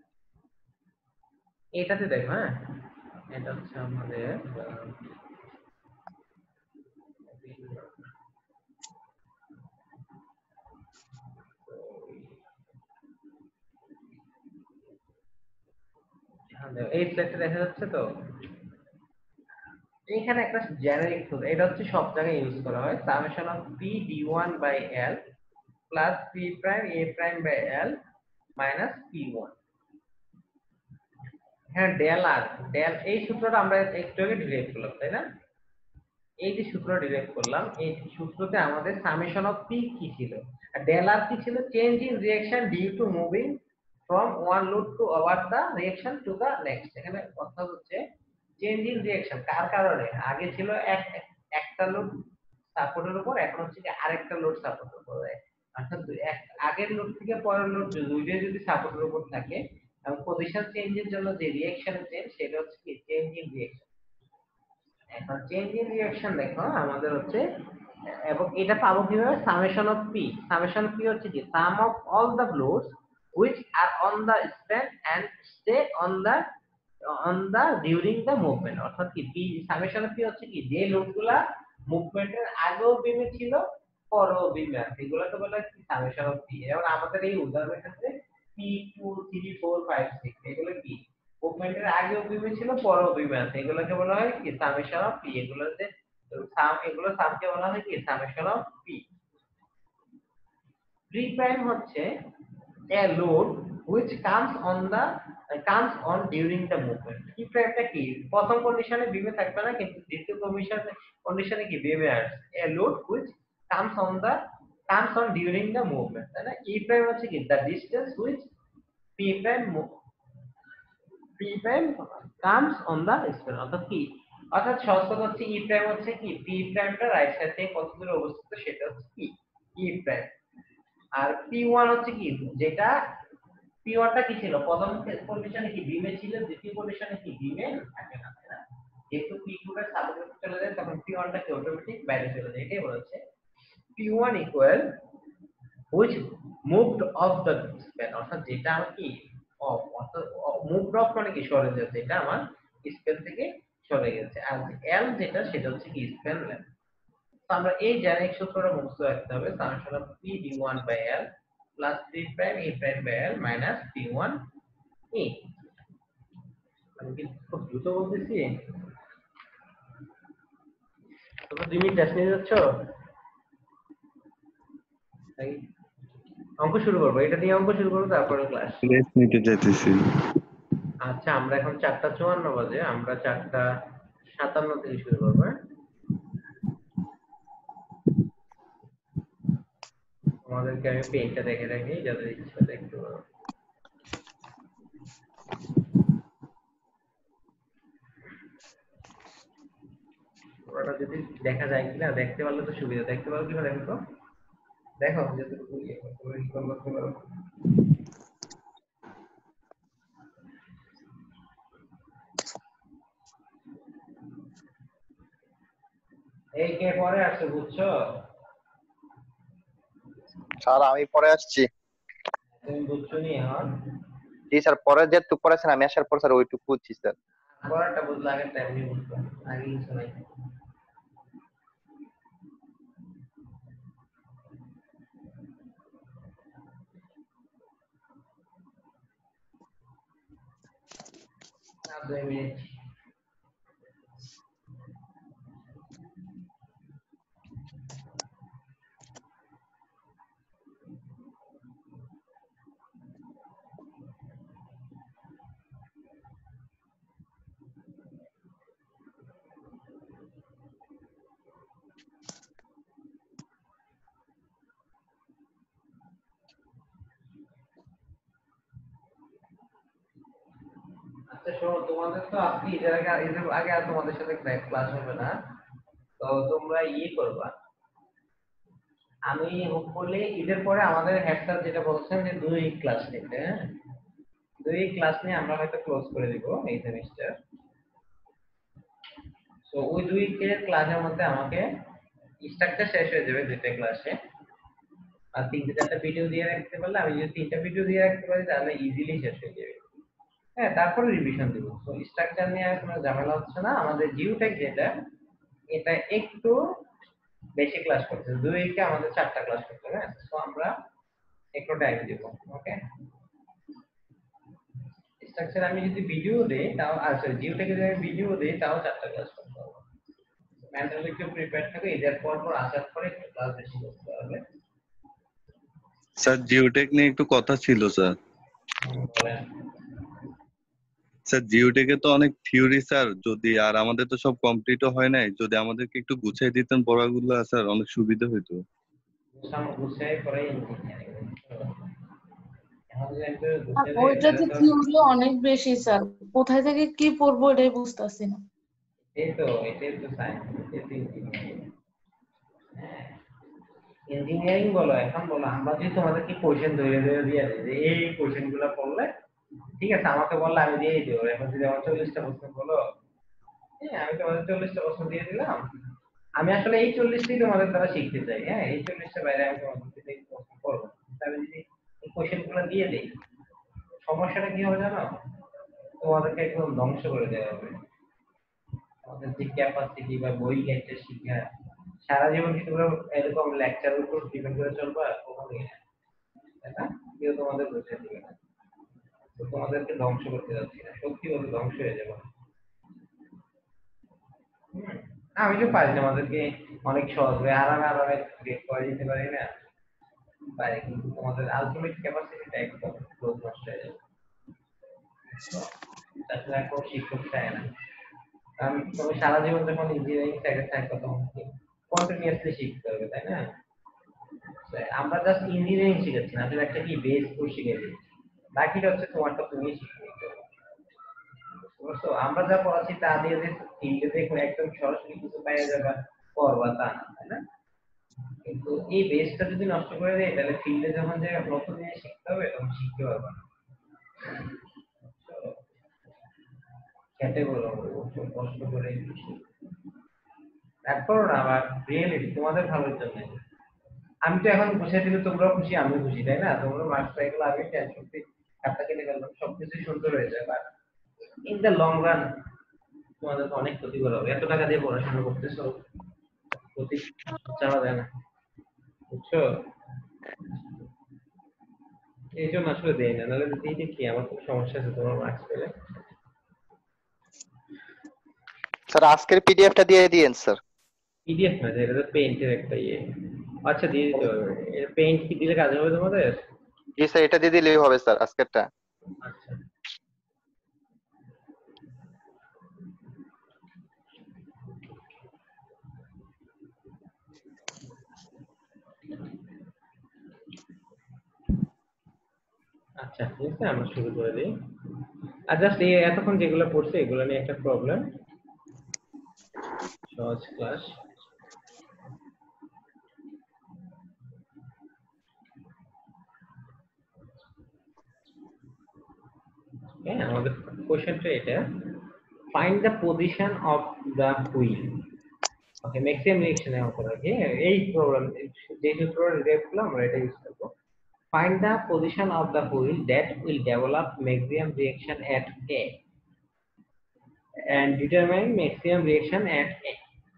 এটাতে দেখো হ্যাঁ এটা হচ্ছে আমাদের এই স্লাইডটা দেখা যাচ্ছে তো এখানে একটা জেনারিক সূত্র এটা হচ্ছে সব জায়গায় ইউজ করা হয় summation of p d1 by l plus p prime a prime by l minus p1 হ্যাঁ ডেল আর ডেল এই সূত্রটা আমরা একটু আগে ডিরাইভ করলাম তাই না এই যে সূত্র ডিরাইভ করলাম এই সূত্রতে আমাদের সামেশন অফ p কি ছিল আর ডেল আর কি ছিল change in reaction due to moving from one loop to over the reaction to the next এখানে কথা হচ্ছে চেঞ্জ ইন রিঅ্যাকশন কার কারণে আগে ছিল একটা লোড সাপোর্টের উপর এখন হচ্ছে কি আরেকটা লোড সাপোর্টের উপর অর্থাৎ আগের লোড থেকে পরের লোড দুইটাই যদি সাপোর্টের উপর থাকে এবং পজিশন চেঞ্জের জন্য যে রিঅ্যাকশন চেঞ্জ সেটা হচ্ছে কি চেঞ্জ ইন রিঅ্যাকশন এখন চেঞ্জ ইন রিঅ্যাকশন দেখো আমাদের হচ্ছে এবং এটা পাবো কিভাবে summation of p summation p হচ্ছে কি sum of all the loads which are on the span and stay on the during the movement অর্থাৎ কি p সামেশন অফ p হচ্ছে কি যে লোডগুলা মুভমেন্টের আগেও বিমে ছিল পরেও বিমে আছে এগুলোকে বলা হয় কি সামেশন অফ p এবং আমাদের এই উদাহরণের ক্ষেত্রে p2 3 4 5 6 এগুলো কি মুভমেন্টের আগেও বিমে ছিল পরেও বিমে আছে এগুলোকে বলা হয় কি সামেশন অফ p এগুলোতে সামকে বলা হয় কি সামেশন অফ p প্রি প্রাইম হচ্ছে a load which comes on during the movement কি প্রাইমটা কি প্রথম কন্ডিশনে বিমে থাকবে না কিন্তু দ্বিতীয় কন্ডিশনে কি বিমে আসবে a load which comes on during the movement তাই না e প্রাইম হচ্ছে কি the distance which p prime comes on the span অর্থাৎ কি অর্থাৎ সহজ কথা হচ্ছে e প্রাইম হচ্ছে কি p প্রাইমটা রাইট সাইড থেকে কত দূরে অবস্থিত সেটা হচ্ছে কি e প্রাইম আর p1 হচ্ছে কি যেটা p1 টা কি ছিল প্রথম কন্ডিশনে কি বিমে ছিল দ্বিতীয় কন্ডিশনে কি বিমে থাকে না তাই না যেহেতু p2 টা সাবজেক্ট চলে যায় তখন p1 টা কি অটোমেটিক বাইরে চলে যায় এটাই বলছে p1 equal which moved off the span অর্থাৎ যেটা আমার কি অফ অর্থাৎ মুভড অফ মানে কি সরে যাচ্ছে এটা আমার স্পেন থেকে সরে গেছে আর l যেটা সেটা হচ্ছে কি স্পেন লেন্থ তো আমরা এই জেনারিক সূত্রটা মুখস্থ রাখতে হবে summation of p d1 by l plus p prime a prime by l minus p1 e আমি কি খুব দ্রুত বলতেছি তোমরা 2 মিনিট টেস্ট নিয়ে যাচ্ছ তাই অঙ্ক শুরু করবো এটা দিয়ে অঙ্ক শুরু করবো তারপরে ক্লাস রেস্ট নিতে যাইতেছি আচ্ছা আমরা এখন 4:54 বাজে আমরা 4:57 থেকে শুরু করবো আমাদেরকে আমি পেজটা দেখে রাখি যাদের ইচ্ছা দেখতে পারো ওটা যদি দেখা যায় কিনা দেখতে পারলে তো সুবিধা দেখতে পারো কিনা দেখো তো দেখো যতটুকু করতে পারো এই কে পরে আসছে বুঝছো স্যার আমি পরে আসছি। তুমি বুঝছো নি এখন? জি স্যার, পরে যেটুকু পড়াছেন আমি আসার পর স্যার ওইটুকু বুঝছি স্যার। পড়াটা বুঝলে আগের টাইমে বুঝতো, আগে কিছু নাই। আর 2 মিনিট। আচ্ছা শোনো, তোমাদের তো আজকে ঈদের আগে আর তোমাদের সাথে ক্লাস হবে না, তো তোমরা করবা। আমি হোপফুলি ঈদের পরে আমাদের হেড স্যার যেটা বলছেন যে 2 ক্লাস নিতে, হ্যাঁ 2 ক্লাস নিয়ে আমরা হয়তো ক্লোজ করে দিব এই সেমিস্টার। তো ওই 2 ক্লাসের মধ্যে আমাকে স্ট্রাকচার শেষ হয়ে যাবে 2টা ক্লাসে, আর 3-4টা ভিডিও দিয়ে রাখতে পারলে, আমি যদি 3টা ভিডিও দিয়ে রাখতে পারি তাহলে ইজিলি শেষ হয়ে যাবে। হ্যাঁ, তারপরে রিভিশন দিব। তো স্ট্রাকচার নিয়ে আর কোনো ঝামেলা হচ্ছে না। আমাদের জিওটেক যেটা, এটা একটু বেশি ক্লাস করতে হবে। 2 উইকে আমাদের 4টা ক্লাস করতে হবে। তো আমরা একটু টাইম দিব। ওকে, স্ট্রাকচার আমি যদি ভিডিও দেই তাও, সরি জিওটেকে যদি আমি ভিডিও দেই তাও 4টা ক্লাস করতে হবে। মেন্টালি একটু প্রিপেয়ার থাকো, এদের পর আসার পরে একটু ক্লাস বেশি করতে হবে। স্যার জিওটেক নিয়ে একটু কথা ছিল স্যার। বলেন। স্যার জিওটেকে তো অনেক থিওরি স্যার, যদি আর আমাদের তো সব কমপ্লিটও হয় নাই, যদি আমাদেরকে একটু গুছিয়ে দিতেন পড়াগুলো স্যার অনেক সুবিধা হইতো। গুছাই পড়াই ইঞ্জিনিয়ারিং। আমাদের একটু আর গুছাই দেয় ওইটাতে তাহলে তো। থিওরি অনেক বেশি স্যার, কোথায় থেকে কি পড়বো এটাই বুঝতেছি না। এটাই তো সায়েন্স, এটাই তো ইঞ্জিনিয়ারিং। হ্যাঁ, ইঞ্জিনিয়ারিং বলো, এখন বলো আমরা যদি তোমাদেরকে কোশ্চেন ধরে ধরে দিয়ে দিই যে এই কোশ্চেন গুলো পড়লে ঠিক আছে, আমাকে বললে আমি দিয়েই দেবো। এখন যদি আমার 40টা প্রশ্ন বলো, হ্যাঁ আমি তোমাদের 40টা প্রশ্ন দিয়ে দিলাম। আমি আসলে এই 40টাই তোমাদের দ্বারা শিখতে চাই। হ্যাঁ, এই 40টা বাইরে আমি তোমাদের থেকে প্রশ্ন করবো না। কিন্তু আমি যদি এই কোশ্চেন গুলো দিয়ে দিই, সমস্যাটা কি হবে জানো? তোমাদেরকে একদম ধ্বংস করে দেওয়া হবে। আমাদের যে ক্যাপাসিটি বা বই লেকচার শিখা, সারা জীবন কি তোমরা এরকম লেকচারের উপর ডিপেন্ড করে চলবা? কখনোই না, তাই না? কেউ তোমাদের বুঝে দিবে না। তো তোমাদেরকে ধ্বংস করতে যাচ্ছি না, সত্যি বলতে ধ্বংস হয়ে যাবে। হুম, আমি তো পারি তোমাদেরকে অনেক সহজে আরামে আরামে গ্রেড করে দিতে পারি না, পারি, কিন্তু তোমাদের আলটিমেট ক্যাপাসিটিটা একদম লোক নষ্ট হয়ে যাবে। তাছাড়া এখন শিক্ষক চায় না, কারণ তুমি সারা জীবন যখন ইঞ্জিনিয়ারিং সাইডে থাকবে তখন কন্টিনিউয়াসলি শিখতে হবে, তাই না? আমরা জাস্ট ইঞ্জিনিয়ারিং শিখাচ্ছি না, আসলে একটা কি বেস কোর্স শিখে দিচ্ছি, বাকিটা হচ্ছে তোমারটা তুমি শিখে নিতে হবে। বুঝছো? আমরা যা পড়াচ্ছি তা দিয়ে যে ফিল্ডে দেখো একদম সরাসরি কিছু পাইয়া যাবে করবা তা না, তাই না? কিন্তু এই বেসটা যদি নষ্ট করে দেয় তাহলে ফিল্ডে যখন যে নতুন জিনিস শিখতে হবে তখন শিখতে পারবা না। খেটে বলো, কষ্ট করে একটু শিখো। তারপর না আবার রিয়েলিটি তোমাদের ভালোর জন্য। আমি তো এখন বসে দিলে তোমরাও খুশি, আমিও খুশি, তাই না? তোমরা মার্কস পেয়ে গেলে, আমি টেনশন ফ্রি, খাতা কেটে গেলাম, সবকিছুই সুন্দর হয়ে যায়। But in the long run তোমাদের তো অনেক ক্ষতি করা হবে। এত টাকা দিয়ে পড়াশোনা করতেছো, ক্ষতি চাওয়া যায় না, বুঝছো? এই জন্য আসলে দেই না, নাহলে দিতে কি আমার খুব সমস্যা আছে তোমার মার্কস পেলে। স্যার আজকের পিডিএফটা দিয়ে দিয়েন স্যার। পিডিএফ না, এটা তো পেইন্টের একটা ইয়ে। আচ্ছা দিয়ে দিতে হবে। পেইন্ট কি দিলে কাজ হবে তোমাদের? জি স্যার, এটা দিয়ে দিলেই হবে স্যার আজকেরটা। আচ্ছা, আচ্ছা ঠিক আছে, আমরা শুরু করে দিই। আর জাস্ট এই এতক্ষণ যেগুলো পড়ছে এগুলো নিয়ে একটা প্রবলেম। সহজ ক্লাস। হ্যাঁ, আমাদের কোশ্চেনটা এটা, find the position of the wheel. Okay, maximum রিঅ্যাকশনে আমরা রাখি এই প্রবলেম, যে সূত্রটা রিলেট করলাম আমরা এটা ইউজ করব। find the position of the wheel that will develop maximum reaction at A and determine maximum reaction at A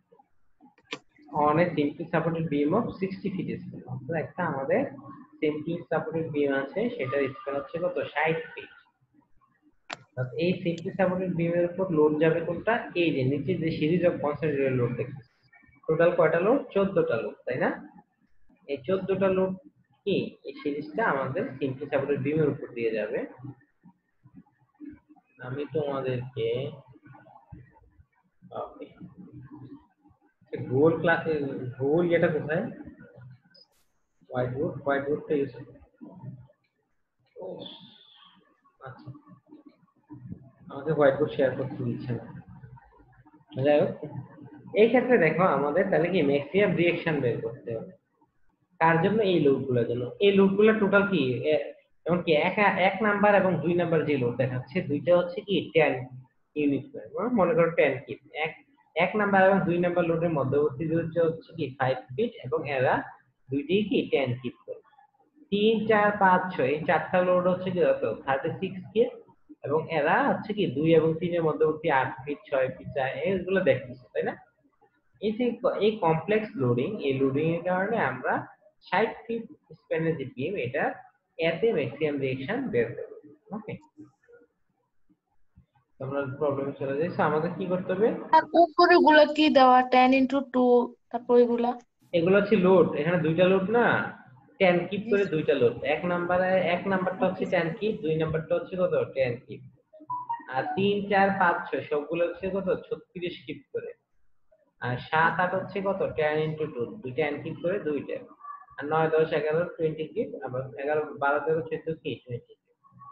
on a simply supported beam of 60 feet span. তো একটা আমাদের simply supported beam আছে, সেটার স্প্যান হচ্ছে কত 60 ফিট। এই simply supported beam এর উপর লোড যাবে কোনটা, এই যে নিচে যে সিরিজ অফ কনসেন্ট্রেটেড লোড দেখতেছি, টোটাল কয়টা লোড, 14টা লোড, তাই না? এই 14টা লোড কি এই সিরিজটা আমাদের simply supported beam এর উপর দিয়ে যাবে। আমি তোমাদেরকে গোল ক্লাসে গোল এটা কোথায়, হোয়াইট বোর্ডটা ইউজ, আচ্ছা আমাকে হোয়াইট বোর্ড শেয়ার করতে দিচ্ছে না। যাই হোক, এই ক্ষেত্রে দেখো আমাদের তাহলে কি ম্যাক্সিমাম রিঅ্যাকশন বের করতে হবে কার জন্য, এই লোডগুলোর জন্য। এই লোডগুলো টোটাল কি যেমন কি এক নাম্বার এবং 2 নাম্বার যে লোড দেখাচ্ছে দুইটা হচ্ছে কি 10 ইউনিট করে, মনে করো 10 কিপ। এক নাম্বার এবং 2 নাম্বার লোডের মধ্যবর্তী দূরত্ব হচ্ছে কি 5 ফিট এবং এরা দুইটাই কি 10 কিপ করে। 3 4 5 6 এই চারটা লোড হচ্ছে কি 36 কিপ এবং এরা হচ্ছে কি 2 এবং 3 এর মধ্যবর্তী 8 ফিট 6 ফিট এগুলো দেখতেছে, তাই না? এই কমপ্লেক্স লোডিং, এই লোডিং এর কারণে আমরা 60 ফিট স্প্যানের যে বিম এটা এতে ম্যাক্সিমাম রিঅ্যাকশন বের করব। ওকে, তোমরা প্রবলেমে চলে যাই। সো আমাদের কি করতে হবে, আর উপরে গুলা কি দেওয়া 10x2, তারপর এগুলা এগুলো হচ্ছে লোড, এখানে দুইটা লোড না, 10 কিপ করে দুইটা লোড। এক নাম্বারটা হচ্ছে 10 কিপ, 2 নাম্বারটা হচ্ছে কত 10 কিপ, আর 3 4 5 6 সবগুলো হচ্ছে কত 36 কিপ করে, আর 7 8 হচ্ছে কত 10x2, দুইটা এন কিপ করে দুইটা, আর 9 10 11 20 কিপ, আবার 11 12 13 14 কি 20 কিপ।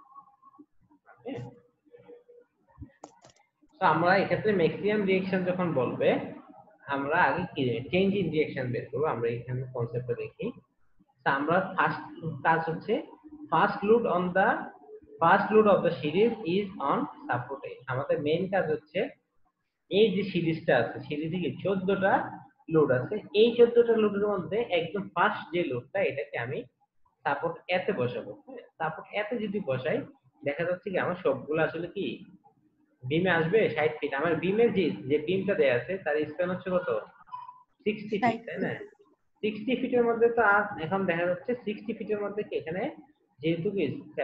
তো আমরা এক্ষেত্রে ম্যাক্সিমাম রিঅ্যাকশন যখন বলবে আমরা আগে কি চেঞ্জ ইন রিঅ্যাকশন বের করব। আমরা এখানে কনসেপ্টটা দেখি। তো আমরা ফার্স্ট কাজ হচ্ছে first load of the series is on support এ। আমাদের মেইন কাজ হচ্ছে এই যে সিরিজটা আছে, সিরিজে কি 14টা লোড আছে, এই 14টা লোডের মধ্যে একদম ফার্স্ট যে লোডটা এটাকে আমি সাপোর্ট এতে বসাবো। সাপোর্ট এতে যদি বসাই দেখা যাচ্ছে কি আমার সবগুলো আসলে কি বিমে আসবে 60 ফিট। আমার বিমের যে বিমটা দেয়া আছে তার স্প্যান হচ্ছে কত 60 ফিট, তাই না? 60 ফিটের মধ্যে তো এখন দেখা যাচ্ছে 60 ফিটের মধ্যে কি এখানে যেহেতু কি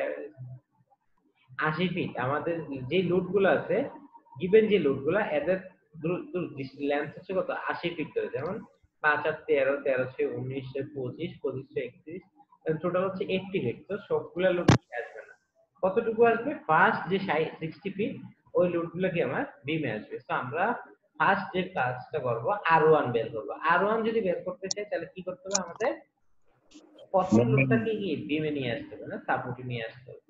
80 ফিট আমাদের যে লোডগুলো আছে, গিভেন যে লোডগুলো এদের লেন্থ হচ্ছে কত 80 ফিট করে, যেমন 5 আর 13 13 6 19 25 25 31, টোটাল হচ্ছে 80 ফিট। তো সবগুলা লোড আসবে না, কতটুকু আসবে, ফার্স্ট যে 60 ফিট ওই লোডগুলো কি আমার বিমে আসবে। তো আমরা ফার্স্ট যে কাজটা করব R1 বের করব। R1 যদি বের করতে চাই তাহলে কি করতে হবে, আমাদের প্রথম লোডটাকে কি বিমে নিয়ে আসতে হবে, না সাপোর্টে নিয়ে আসতে হবে।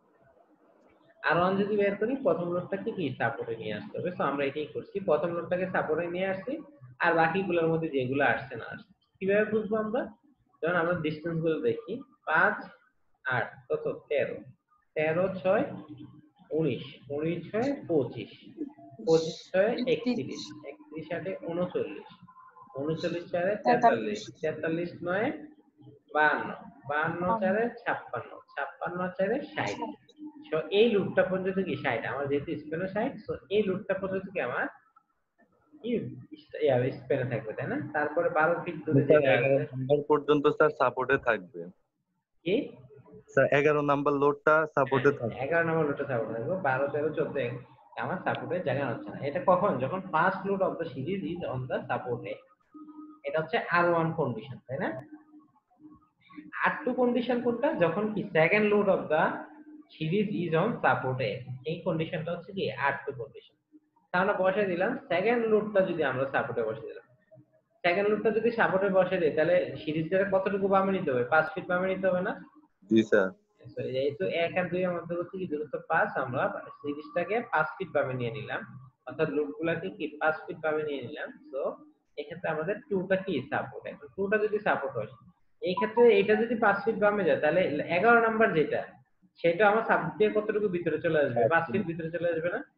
R1 যদি বের করি প্রথম লোডটাকে কি সাপোর্টে নিয়ে আসতে হবে। তো আমরা এটাই করছি, প্রথম লোডটাকে সাপোর্টে নিয়ে আসছি আর বাকিগুলোর মধ্যে যেগুলো আসছে না আসছে কিভাবে বুঝবো আমরা, যখন আমরা ডিসটেন্স গুলো দেখি 5 8 কত 13 13 6 19 19 6 25 25 6 31 31 8 39 39 4 43 43 9 52 52 4 56 56 4 60। সো এই লুপটা পর্যন্ত কি 60, আমার যেহেতু স্পেনে 60, সো এই লুপটা পর্যন্ত কি আমার কি স্পেনে থাকবে, তাই না? তারপরে 12 ফিট দূরে যেটা আছে নাম্বার পর্যন্ত স্যার সাপোর্টে থাকবে। কি স্যার 11 নাম্বার লোডটা সাপোর্টে থাকবে, 11 নম্বর লোডটা সাপোর্ট থাকবে, 12 13 14 আমার সাপোর্টের জায়গা হচ্ছে না। এটা কখন, যখন first load of the series is on the সাপোর্টে, এটা হচ্ছে R1 কন্ডিশন, তাই না? R2 কন্ডিশন কোনটা, যখন কি second load of the series is on সাপোর্টে, এই কন্ডিশনটা হচ্ছে কি R2 কন্ডিশন। তাহলে বসাই দিলাম সেকেন্ড লোডটা, যদি আমরা সাপোর্টে বসিয়ে দিলাম, সেকেন্ড লোডটা যদি সাপোর্টে বসিয়ে দিই তাহলে সিরিজটাকে কতটুকু বামে নিতে হবে, 5 ফিট বামে নিতে হবে না? জি স্যার। যেহেতু 1 আর 2 এর মধ্যে হচ্ছে কি দূরত্ব 5, আমরা সিরিজটাকে 5 ফিট বামে নিয়ে নিলাম, অর্থাৎ লুপগুলোকে কি 5 ফিট বামে নিয়ে নিলাম। তো এক্ষেত্রে আমাদের 2টা কি সাপোর্ট, এখন 2টা যদি সাপোর্ট হয় এই ক্ষেত্রে এটা যদি 5 ফিট বামে যায় তাহলে 11 নাম্বার যেটা সেটা আমার সাপোর্ট দিয়ে কতটুকু ভিতরে চলে আসবে, 5 ফিট ভিতরে চলে আসবে না,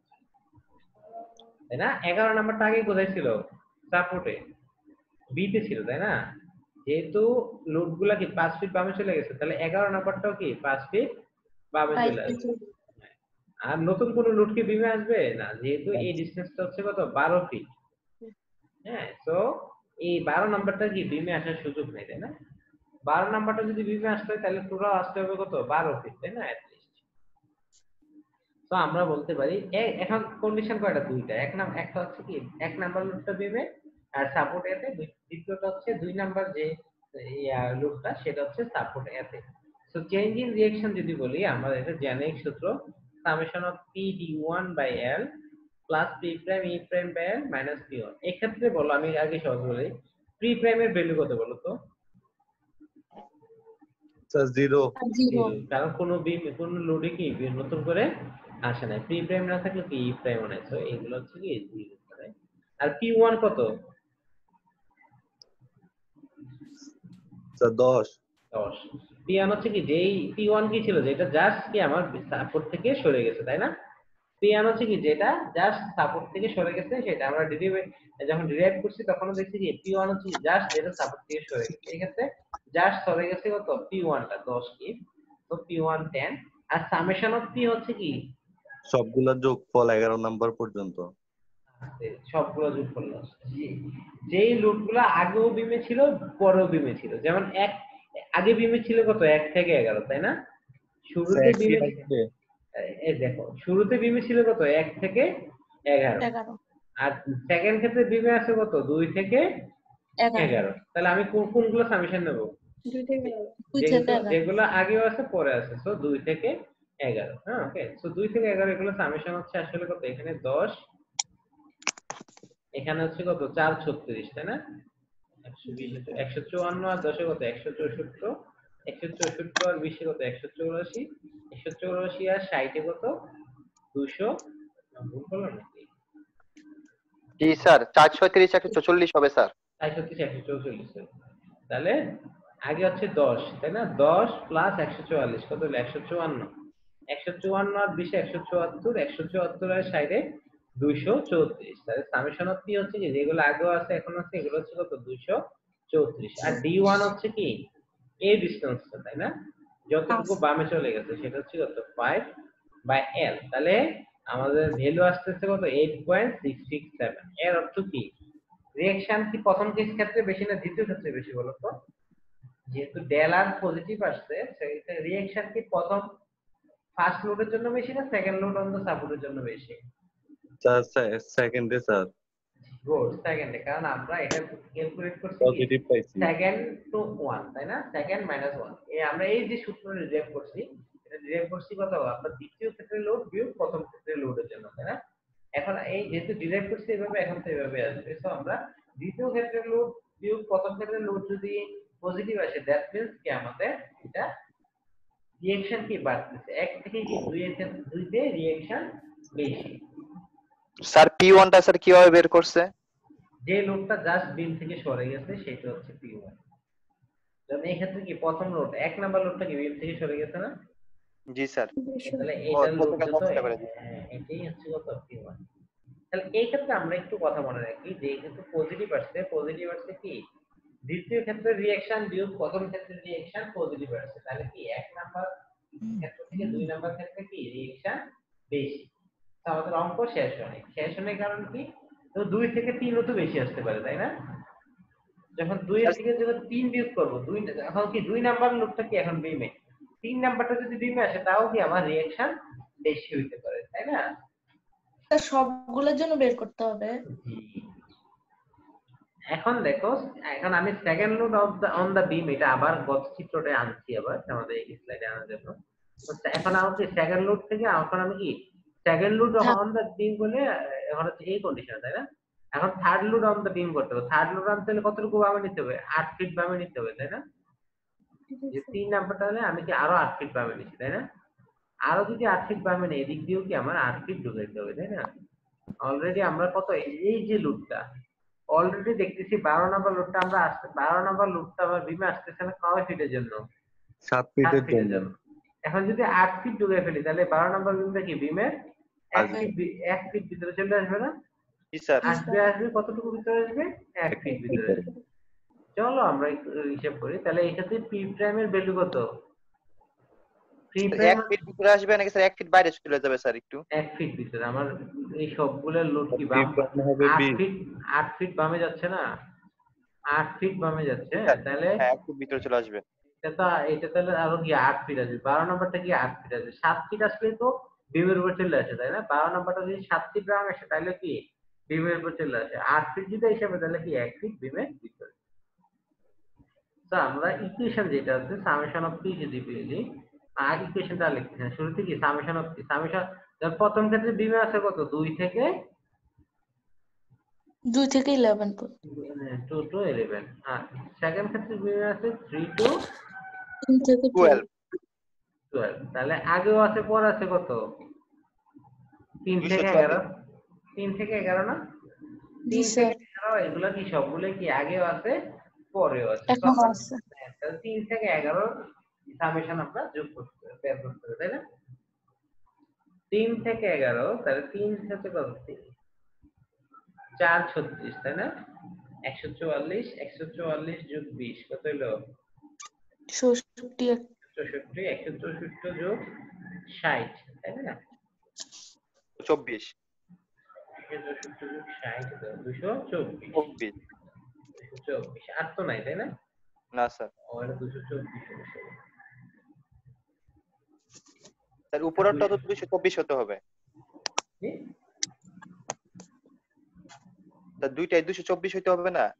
তাই না? 11 নাম্বারটা আগে কোথায় ছিল, সাপোর্টে বি তে ছিল, তাই না? যেহেতু লোড গুলা কি 5 ফিট বামে চলে গেছে, তাহলে 11 নাম্বারটাও কি 5 ফিট বামে ফাইভ চলে আসবে। ফিট আর নতুন কোন লোড কি বিমে আসবে না, যেহেতু এই ডিসটেন্সটা হচ্ছে কত 12 ফিট। হ্যাঁ, তো এই 12 নাম্বারটা কি বিমে আসার সুযোগ নেই, তাই না? 12 নাম্বারটা যদি বিমে আসতে হয় তাহলে টোটাল আসতে হবে কত 12 ফিট, তাই না? অ্যাটলিস্ট। তো আমরা বলতে পারি এখন কন্ডিশন কয়টা, দুইটা। একটা হচ্ছে কি এক নাম্বার লোডটা বিমে আর সাপোর্ট এতে, দ্বিতীয়টা হচ্ছে 2 নাম্বার যে লোডটা সেটা হচ্ছে সাপোর্ট এতে। সো চেঞ্জ ইন রিঅ্যাকশন যদি বলি, আমরা এটা জেনারিক সূত্র সামেশন অফ পি ডি1 by L plus P prime E prime by L minus পি1। এই ক্ষেত্রে বলো, আমি আগে সহজ বলি, পি প্রাইমের ভ্যালু কত বলো তো? স্যার 0। জিরো। কারণ কোনো লোডে কি নতুন করে আসে না, পি প্রাইম না থাকলে পি প্রাইম নাই, তো এগুলো হচ্ছে কি 0 করে। আর পি1 কত? স্যার 10। 10। পি1 হচ্ছে কি, যেই পি1 কি ছিল, যেটা জাস্ট কি আমার সাপোর্ট থেকে সরে গেছে, তাই না? পি1 হচ্ছে কি যেটা জাস্ট সাপোর্ট থেকে সরে গেছে, সেটা আমরা যখন ডিরাইভ করছি তখনও দেখছি যে পি1 হচ্ছে জাস্ট যেটা সাপোর্ট থেকে সরে গেছে। এই ক্ষেত্রে জাস্ট সরে গেছে কত পি1 টা 10 কি, তো পি1 10। আর সামেশন অফ পি হচ্ছে কি সবগুলা যোগফল 11 নাম্বার পর্যন্ত। সবগুলো যোগ করলে যেই লোডগুলো আগেও বিমে ছিল পরেও বিমে ছিল, যেমন আগে বিমে ছিল কত 1 থেকে 11, তাই না? শুরুতে বিমে এই দেখো, শুরুতে বিমে ছিল কত 1 থেকে 11, 11 আর সেকেন্ড ক্ষেত্রে বিমে আছে কত 2 থেকে 11। তাহলে আমি কোনগুলো সামেশন নেব? 2 থেকে 2 থেকে 11 যেগুলো আগেও আছে পরে আছে, সো 2 থেকে 11। হ্যাঁ, ওকে। সো 2 থেকে 11 এগুলো সামেশন হচ্ছে আসলে কত, এখানে 10, এখানে হচ্ছে কত 436, তাই না? 120 154 আর 10 কত 164, 164 আর 20 কত 184, 184 আর 60 কত 200। ভুল করলাম নাকি? জি স্যার, 436 144 হবে স্যার। 36 144। তাহলে আগে হচ্ছে 10, তাই না? 10 প্লাস 144 কত হলো 154, 154 আর 20 174, 174 আর 60 234। তাহলে সামেশন অফ পি হচ্ছে কি যেগুলো আগেও আছে এখন আছে, এগুলো হচ্ছে কত 234। আর ডি1 হচ্ছে কি এই ডিসটেন্সটা, তাই না? যতটুকু বামে চলে গেছে সেটা হচ্ছে কত 5 বাই এল। তাহলে আমাদের ভ্যালু আসতেছে কত 8.667। এর অর্থ কি রিঅ্যাকশন কি প্রথম ক্ষেত্রে বেশি না দ্বিতীয় ক্ষেত্রে বেশি বলো তো? যেহেতু ডেল আর পজিটিভ আসছে, সেক্ষেত্রে রিঅ্যাকশন কি প্রথম ফার্স্ট লোডের জন্য বেশি না সেকেন্ড লোড অন দ্য সাপোর্টের জন্য বেশি? স্যার সেকেন্ডে স্যার। গুড, সেকেন্ডে। কারণ আমরা এটা ক্যালকুলেট করছি কি পজিটিভ পাইছি। সেকেন্ড টু 1, তাই না? সেকেন্ড মাইনাস 1, আমরা এই যে সূত্রটা ডিরাইভ করছি, এটা ডিরাইভ করছি কত আমরা দ্বিতীয় ক্ষেত্রে লোড বিয়োগ প্রথম ক্ষেত্রে লোডের জন্য, তাই না? এখন এই যেহেতু ডিরাইভ করছি এভাবে, এখন তো এভাবে আসবে। সো আমরা দ্বিতীয় ক্ষেত্রে লোড বিয়োগ প্রথম ক্ষেত্রে লোড যদি পজিটিভ আসে, দ্যাট মিন্স কি আমাদের এটা রিঅ্যাকশন কি বাড়তেছে, 1 থেকে কি 2 এর ক্ষেত্রে 2 তে রিঅ্যাকশন বেশি। স্যার P1 টা স্যার কিভাবে বের করছে? যে লোডটা জাস্ট বিম থেকে সরে গেছে সেটা হচ্ছে P1। যেমন এই ক্ষেত্রে কি প্রথম লোড 1 নাম্বার লোডটা কি বিম থেকে সরে গেছে না? জি স্যার। তাহলে এইটার লোড যত বুঝতে পেরেছি। এটাই হচ্ছে কত P1। তাহলে এই ক্ষেত্রে আমরা একটু কথা মনে রাখি যে কিন্তু পজিটিভ আসছে কি দ্বিতীয় ক্ষেত্রে রিঅ্যাকশন বিয়োগ প্রথম ক্ষেত্রে রিঅ্যাকশন পজিটিভ আসছে, তাহলে কি 1 নাম্বার ক্ষেত্র থেকে 2 নাম্বার ক্ষেত্রে কি রিঅ্যাকশন বেশি। তো আমাদের অঙ্ক শেষ হয়নি কারণ কি, তো 2 থেকে 3 ও তো বেশি আসতে পারে, তাই না? যখন 2 এর থেকে যখন 3 বিয়োগ করব, 2 এখন কি 2 নাম্বার লোডটা কি এখন বিমে, 3 নাম্বারটা যদি বিমে আসে তাও কি আমার রিঅ্যাকশন বেশি হইতে পারে, তাই না? স্যার সবগুলোর জন্য বের করতে হবে। এখন দেখো, এখন আমি second load on the beam, এটা আবার গত চিত্রটা আনছি আবার আমাদের এই স্লাইডে আনার জন্য। তো এখন আমাকে সেকেন্ড লোড থেকে এখন আমি কি second load on the beam বলে এখন হচ্ছে এই কন্ডিশন, তাই না? এখন third load on the beam করতে হবে। থার্ড লোড আনতে হলে কতটুকু বামে নিতে হবে? 8 ফিট বামে নিতে হবে, তাই না? যে 3 নাম্বারটা হলে আমি কি আরো 8 ফিট বামে নিচ্ছি, তাই না? আরো যদি 8 ফিট বামে নেই, এদিক দিয়েও কি আমার 8 ফিট ঢুকাইতে হবে, তাই না? অলরেডি আমরা কত এই যে লুটটা অলরেডি দেখতেছি 12 নাম্বার লুটটা আমরা আসছে, 12 নাম্বার লুটটা আমার বিমে আসতেছে না কয় ফিটের জন্য? 7 8 ফিটের ফিটের জন্য। জন্য। এখন যদি 8 ফিট ঢুকাই ফেলি তাহলে 12 নাম্বার বিমটা কি বিমের 1 ফিট ভিতরে চলে আসবে না? জি স্যার। আসবে কতটুকু ভিতরে আসবে? 1 ফিট ভিতরে আসবে। চলো আমরা একটু হিসাব করি, তাহলে এই ক্ষেত্রে পি প্রাইমের ভ্যালু কত? পি স্যার প্রাইম 1 ফিট ভিতরে আসবে নাকি স্যার 1 ফিট বাইরে চলে যাবে স্যার একটু? 1 ফিট ভিতরে। আমার এই সবগুলোর লোড কি পি বাম, প্রাইম হবে 8 বি। ফিট 8 ফিট বামে যাচ্ছে না? 8 ফিট বামে যাচ্ছে, স্যার তাহলে হ্যাঁ 1 ফিট ভিতরে চলে আসবে। এটা তাহলে আরো কি 8 ফিট আসবে, 12 নাম্বারটা কি 8 ফিট আসবে, 7 ফিট আসলে তো বিমের উপর চলে আসে, তাই না? 12 নাম্বারটা যদি 7 ফিট বাম আসে তাহলে কি বিমের উপর চলে আসে। 8 ফিট যদি হিসাবে তাহলে কি 1 ফিট বিমের ভিতরে। তো আমরা ইকুয়েশন যেটা আছে সামেশন অফ পি যদি পেলি, আর ইকুয়েশনটা লিখতে হ্যাঁ শুরুতে কি সামেশন অফ পি, সামেশন প্রথম ক্ষেত্রে বিমে আছে কত 2 থেকে 2 থেকে 11 পর্যন্ত। 2 টু 11, আর সেকেন্ড ক্ষেত্রে বিমে আছে 3 টু 3 থেকে 12 12। তাহলে আগেও আছে পর আছে কত 3 থেকে 244 11, 3 থেকে 11 না? জি 3 স্যার, থেকে 11 এগুলো কি সবগুলো কি আগেও আছে পরেও আছে, এখন তখন আছে। তাহলে 3 থেকে 11 সামেশন আমরা যোগ করতে হবে, বের করতে হবে, তাই না? 3 থেকে 11, তাহলে 3 হচ্ছে কত 4 36, তাই না? 144 144 যোগ 20 কত হলো 64 64, 164 যোগ 60, তাই না? 24 164 যোগ 60 224, 24 224 আর তো নাই, তাই না? না স্যার। ও এটা 224 হলো। স্যার উপরেরটা তো 224 হতে হবে। কি? স্যার দুইটাই 224 হতে হবে না?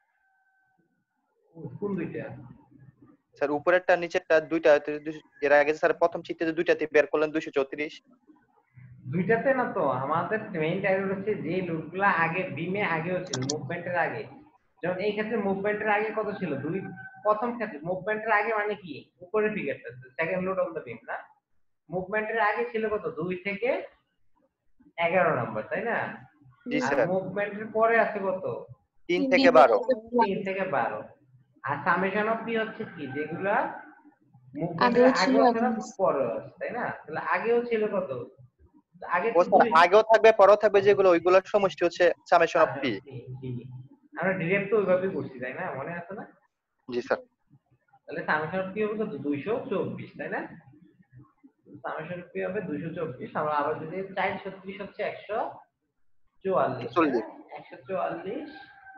কোন দুইটা? স্যার উপরেরটা নিচেরটা দুইটা এর আগে স্যার প্রথম চিত্রে দুইটাতে বের করলেন 234। দুইটাতে না তো, আমাদের মেইন টার্গেট হচ্ছে যে লোডগুলা আগে বিমে আগেও ছিল মুভমেন্টের আগে। যেমন এই ক্ষেত্রে মুভমেন্টের আগে কত ছিল 2, প্রথম ক্ষেত্রে মুভমেন্টের আগে মানে কি উপরে ফিগারটা second load on the beam না, মুভমেন্টের আগে ছিল কত 2 থেকে 11 নাম্বার, তাই না? জি আর স্যার মুভমেন্টের পরে আছে কত 3 থেকে 12। 3 থেকে 12। আর সামেশন অফ পি হচ্ছে কি যেগুলা মুভমেন্টের আগেও ছিল আগেও ছিল এখন পরেও আছে, তাই না? তাহলে আগেও ছিল কত, আগে ও তো স্যার 2, আগেও থাকবে পরেও থাকবে যেগুলো ওইগুলোর সমষ্টি হচ্ছে সামেশন অফ পি। আমরা ডিরেক্ট তো ওইভাবেই করছি, তাই না? মনে আছে না? জি স্যার। তাহলে সামেশন অফ পি হবে কত 224, তাই না? সামেশন অফ পি হবে 224। আমরা আবার যদি 436 হচ্ছে 144, তাই না? 40 144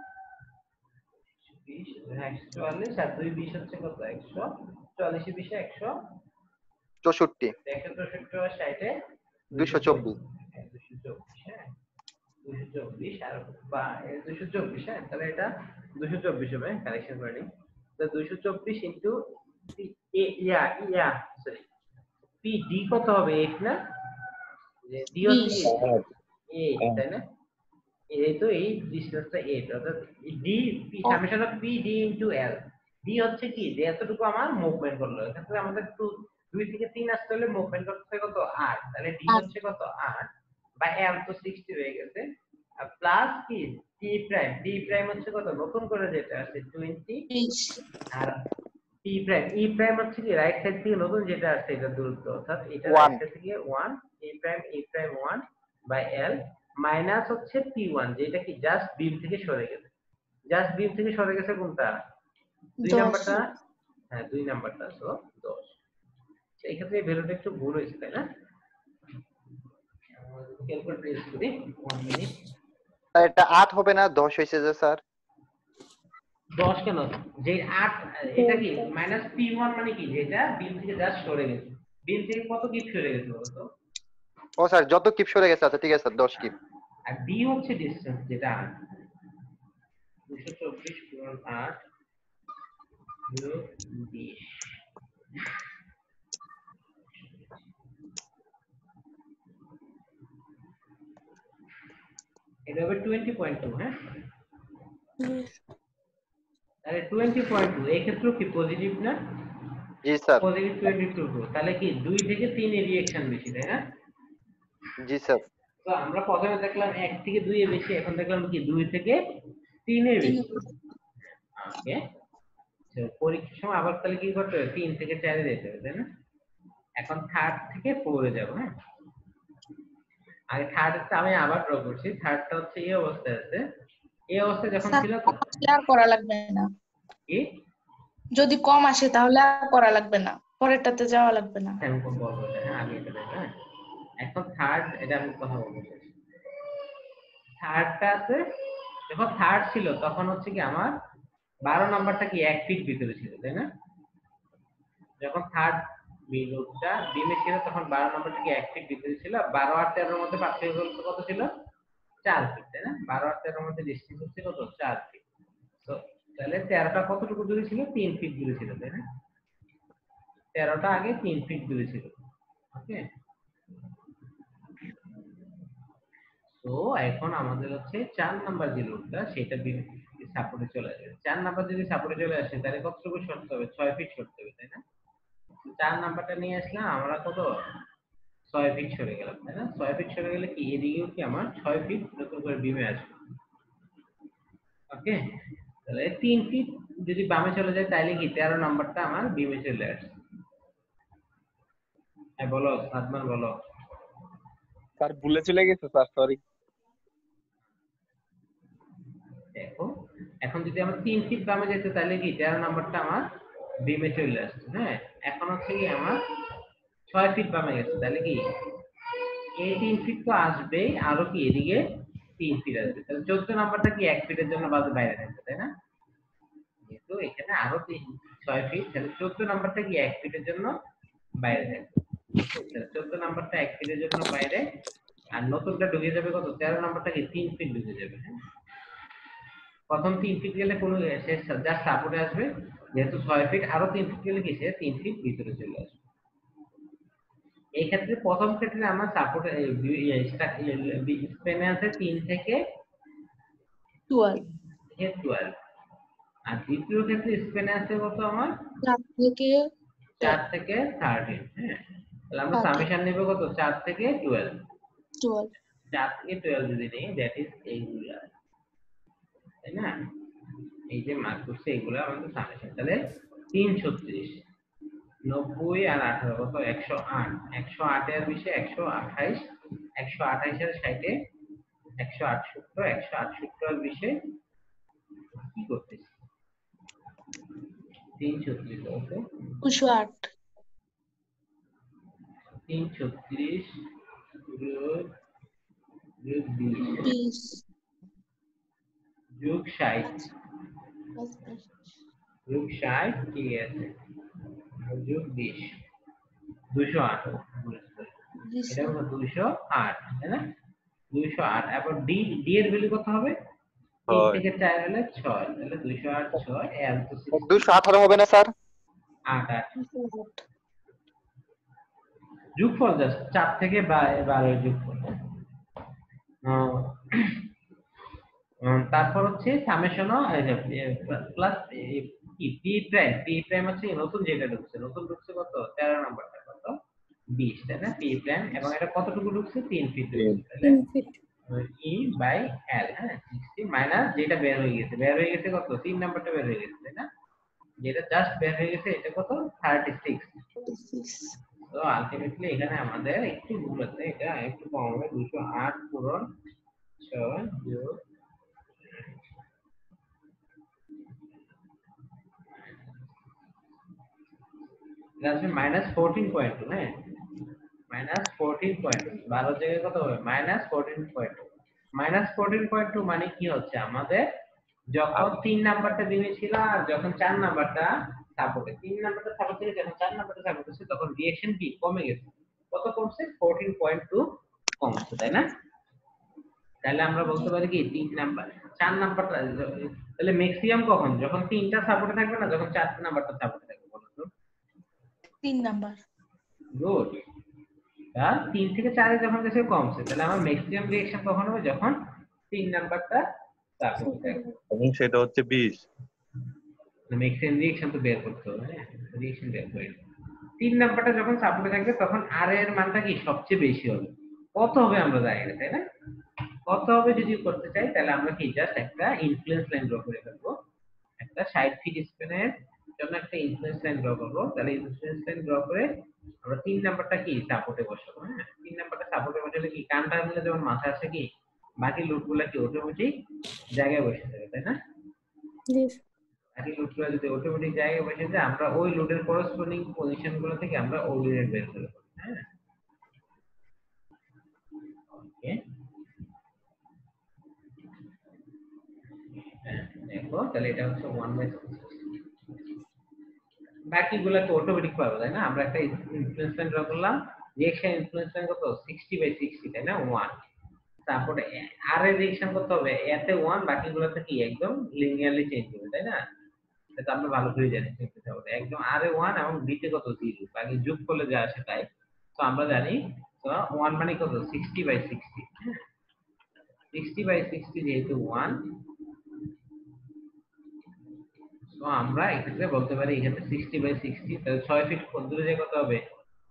20, হ্যাঁ 144 আর 2 20 হচ্ছে কত 144 এ 20 64 164 আর 60 224। 224, হ্যাঁ 224 আর বা 224, হ্যাঁ তাহলে এটা 224 হবে, কারেকশন করে নিই। তো 224 ইনটু সরি পি ডি কত হবে 8 না? যে ডি হচ্ছে 20 8, তাই না? এই তো এই ডিসটেন্সটা 8, অর্থাৎ D P summation of P D into L. D হচ্ছে কি যে এতটুকু আমার মুভমেন্ট করলো, এক্ষেত্রে আমাদের 2 থেকে 3 আসতে হলে মুভমেন্ট করতে হয় কত 8, তাহলে ডি হচ্ছে কত 8 বা এল তো 60 হয়ে গেছে, আর প্লাস কি টি প্রাইম হচ্ছে কত নতুন করে যেটা আছে 20, আর ই প্রাইম হচ্ছে কি রাইট সাইড থেকে নতুন যেটা আসছে এটা দূরত্ব, অর্থাৎ এটা রাইট 1 সাইড থেকে 1, E prime 1 by L minus হচ্ছে P1 যেটা কি জাস্ট বিম থেকে সরে গেছে। জাস্ট বিম থেকে সরে গেছে কোনটা 2 10 নাম্বারটা, হ্যাঁ 2 নাম্বারটা, সো 10। এই ক্ষেত্রে এই ভ্যালুটা একটু ভুল হয়েছে, তাই না? ক্যালকুলেটর ইউজ করি 1 মিনিট। স্যার এটা 8 হবে না 10 হইছে যে স্যার? 10 কেন, যে 8 এটা কি মাইনাস P1 মানে কি যেটা বিম থেকে জাস্ট সরে গেছে, বিম থেকে কত কিপ সরে গেছে বলতো? ও স্যার যত কিপ সরে গেছে আচ্ছা ঠিক আছে স্যার 10 কিপ। আর ডি হচ্ছে ডিসটেন্স যেটা 224 গুণন 8 যোগ 20, এটা হবে 20.2, হ্যাঁ তাহলে 20.2 এই ক্ষেত্রেও কি পজিটিভ না? জি স্যার। পজিটিভ 22, তাহলে কি 2 থেকে 3 এর রিঅ্যাকশন বেশি, তাই না? জি স্যার। তো আমরা প্রথমে দেখলাম 1 থেকে 2 এ বেশি, এখন দেখলাম কি 2 থেকে 3 এর বেশি। ওকে, তো পরীক্ষার সময় আবার তাহলে কি করতে হবে 3 থেকে 4 এ যেতে হবে, তাই না? এখন থার্ড থেকে 4 এ যাব, হ্যাঁ আগে থার্ডটা আমি আবার ড্র করছি। থার্ডটা হচ্ছে এই অবস্থায় আছে, এই অবস্থায় যখন ছিল আর করা লাগবে না। কি যদি কম আসে তাহলে আর করা লাগবে না, পরেরটাতে যাওয়া লাগবে না। আমি বলবো এটা, হ্যাঁ আগে এটা দেখো, হ্যাঁ এখন থার্ড, এটা আমি কথা বলবো। থার্ডটা আছে, যখন থার্ড ছিল তখন হচ্ছে কি আমার 12 নাম্বারটা কি 1 ফিট ভিতরে ছিল, তাই না? যখন থার্ড বিলুটটা বিমে ছিল তখন 12 নাম্বারটা কি 1 ফিট ভিতরে ছিল। 12 আর 13 এর মধ্যে পার্থক্য কত ছিল? 4 ফিট, তাই না? 12 আর 13 এর মধ্যে ডিসটেন্স ছিল কত? 4 ফিট। তো তাহলে 13টা কতটুকু দূরে ছিল? 3 ফিট দূরে ছিল, তাই না? 13টা আগে 3 ফিট দূরে ছিল। ওকে, তো এখন আমাদের হচ্ছে 4 নাম্বার যে লোডটা সেটা সাপোর্টে চলে আসবে। 4 নাম্বার যদি সাপোর্টে চলে আসে তাহলে কতটুকু সরতে হবে? 6 ফিট সরতে হবে, তাই না? 4 নাম্বারটা নিয়ে আসলাম আমরা, কত 6 ফিট সরে গেলাম, তাই না? 6 ফিট সরে গেলে কি এদিকেও কি আমার 6 ফিট নতুন করে বিমে আসবে। ওকে, তাহলে 3 ফিট যদি বামে চলে যায় তাহলে কি 13 নাম্বারটা আমার বিমে চলে আসবে। হ্যাঁ বলো সাদমান, বলো। স্যার ভুলে চলে গেছে স্যার, সরি। দেখো এখন যদি আমরা 3 ফিট বামে যেতে তাহলে কি 13 নাম্বারটা আমার বিমে চলে আসছে। হ্যাঁ, এখন হচ্ছে কি আমার 6 ফিট বামে গেছে, তাহলে কি এই 3 ফিট তো আসবে, আরো কি এদিকে 3 ফিট আসবে, তাহলে 14 নাম্বারটা কি 1 ফিটের জন্য বাইরে থাকবে, তাই না? যেহেতু এখানে আরো 6 ফিট, তাহলে 14 নাম্বারটা কি 1 ফিটের জন্য বাইরে থাকবে। তাহলে 14 নাম্বারটা 1 ফিটের জন্য বাইরে, আর নতুনটা ঢুকে যাবে কত? 13 নাম্বারটা কি 3 ফিট ঢুকে যাবে। হ্যাঁ, প্রথম 3 ফিট গেলে কোনো সে জাস্ট সাপোর্টে আসবে, যেহেতু 6 ফিট আরো 3 ফিট গেলে কি সে 3 ফিট ভিতরে চলে আসবে। এই ক্ষেত্রে প্রথম ক্ষেত্রে আমরা সাপোর্টে স্পেনে আছে 3 থেকে 12 12, আর দ্বিতীয় ক্ষেত্রে স্পেনে আছে কত আমার? 4 থেকে 4 থেকে 13। হ্যাঁ, তাহলে আমরা 13 সামেশন নেব কত? 4 থেকে 12। 12 4 থেকে 12 যদি নেই, দ্যাট ইজ এইগুলা, তাই না? এই যে মার্ক করছে এইগুলা আমাদের সামেশন। তাহলে 336, 90 আর 18 কত? 108। 108 এর 20 128, 128 এর 60 168, 168 আর 20 কি করতেছি? 336 ওকে, 208 336 যোগ 20 20 যোগ 60 যোগ 60, ঠিক আছে, যোগ 20, 208। এটা হলো 208, তাই না? 208। এবার ডি ডি এর ভ্যালু কত হবে? 3 থেকে 4 হলে 6, তাহলে 208 6 এল তো 218 হবে না স্যার? 8 8 যোগফল জাস্ট 4 থেকে 12 এর যোগফল। তারপর হচ্ছে সামেশন প্লাস কি পি প্রাইম হচ্ছে নতুন যেটা ঢুকছে, নতুন ঢুকছে কত? 13 নাম্বারটা কত? 20, তাই না? পি প্রাইম, এবং এটা কতটুকু ঢুকছে? 3 ফিট ঢুকছে, তাহলে 3 ফিট। ই বাই এল। হ্যাঁ, 60 মাইনাস যেটা বের হয়ে গেছে কত? 3 নাম্বারটা বের হয়ে গেছে, তাই না? যেটা জাস্ট বের হয়ে গেছে এটা কত? 36। 36 তো আলটিমেটলি এখানে আমাদের একটু ভুল আছে, এটা একটু কম হবে। 208 পূরণ 6 যোগ আসবে -14.2। হ্যাঁ, -14.2, 12 জায়গায় কত হবে? -14.2। -14.2 মানে কি হচ্ছে আমাদের, যখন 3 নাম্বারটা দিনে ছিল আর যখন 4 নাম্বারটা সাপোর্টে, 3 নাম্বারটা সাপোর্ট থেকে যখন 4 নাম্বারটা সাপোর্ট হচ্ছে তখন রিঅ্যাকশন কি কমে গেছে। কত কমছে? 14.2 কমছে, তাই না? তাহলে আমরা বলতে পারি কি 3 নাম্বার 4 নাম্বারটা, তাহলে ম্যাক্সিমাম কখন? যখন 3টা সাপোর্টে থাকবে না, যখন 4 নাম্বারটা সাপোর্টে থাকবে, বলো তো? 3 নাম্বার গুড। আর 3 থেকে 4 এ যখন গেছে কমছে, তাহলে আমার ম্যাক্সিমাম রিঅ্যাকশন কখন হবে? যখন 3 নাম্বারটা সাপোর্টে থাকবে। এবং সেটা হচ্ছে 20। ম্যাক্সিমাম রিঅ্যাকশন তো বের করতে হবে, হ্যাঁ, রিঅ্যাকশন বের করে 3 নাম্বারটা যখন সাপোর্টে থাকবে তখন আর এর মানটা কি সবচেয়ে বেশি হবে। কত হবে আমরা জানি না, তাই না? কত হবে যদি করতে চাই তাহলে আমরা কি জাস্ট একটা ইনফ্লুয়েন্স লাইন ড্র করে ফেলবো। একটা 60 ফিট স্প্যানের জন্য একটা ইনফ্লুয়েন্স লাইন ড্র করবো। তাহলে ইনফ্লুয়েন্স লাইন ড্র করে আমরা 3 নাম্বারটা কি সাপোর্টে বসাবো। হ্যাঁ, 3 নাম্বারটা সাপোর্টে বসালে কি কান টার্মিনালে যেমন মাথা আসে, কি বাকি লুটগুলো কি অটোমেটিক জায়গায় বসে যাবে, তাই না? Yes. বাকি লোডগুলো যদি অটোমেটিক জায়গায় বসে যায় আমরা ওই লোডের করসপন্ডিং পজিশন গুলো থেকে আমরা অর্ডিনেট বের করে ফেলবো। হ্যাঁ ওকে দেখো তাহলে এটা হচ্ছে 1/60 বাকিগুলো তো অটোমেটিক পাবো তাই না আমরা একটা ইনফ্লুয়েন্স লাইন ড্র করলাম রিঅ্যাকশন ইনফ্লুয়েন্স লাইন কত 60/60 তাই না 1 তারপরে আর এর রিঅ্যাকশন করতে হবে এতে 1 বাকিগুলোতে কি একদম লিনিয়ারলি চেঞ্জ হবে তাই না এটা আমরা ভালো করে জানি একদম আর এ 1 এবং বি তে কত 0 বাকি যোগ করলে যা আসে তাই তো আমরা জানি তো 1 মানে কত 60/60 হ্যাঁ 60/60 যেহেতু 1 তো আমরা এক্ষেত্রে বলতে পারি এখানে 60/60 তাহলে 6 ফিট দূরে যে কত হবে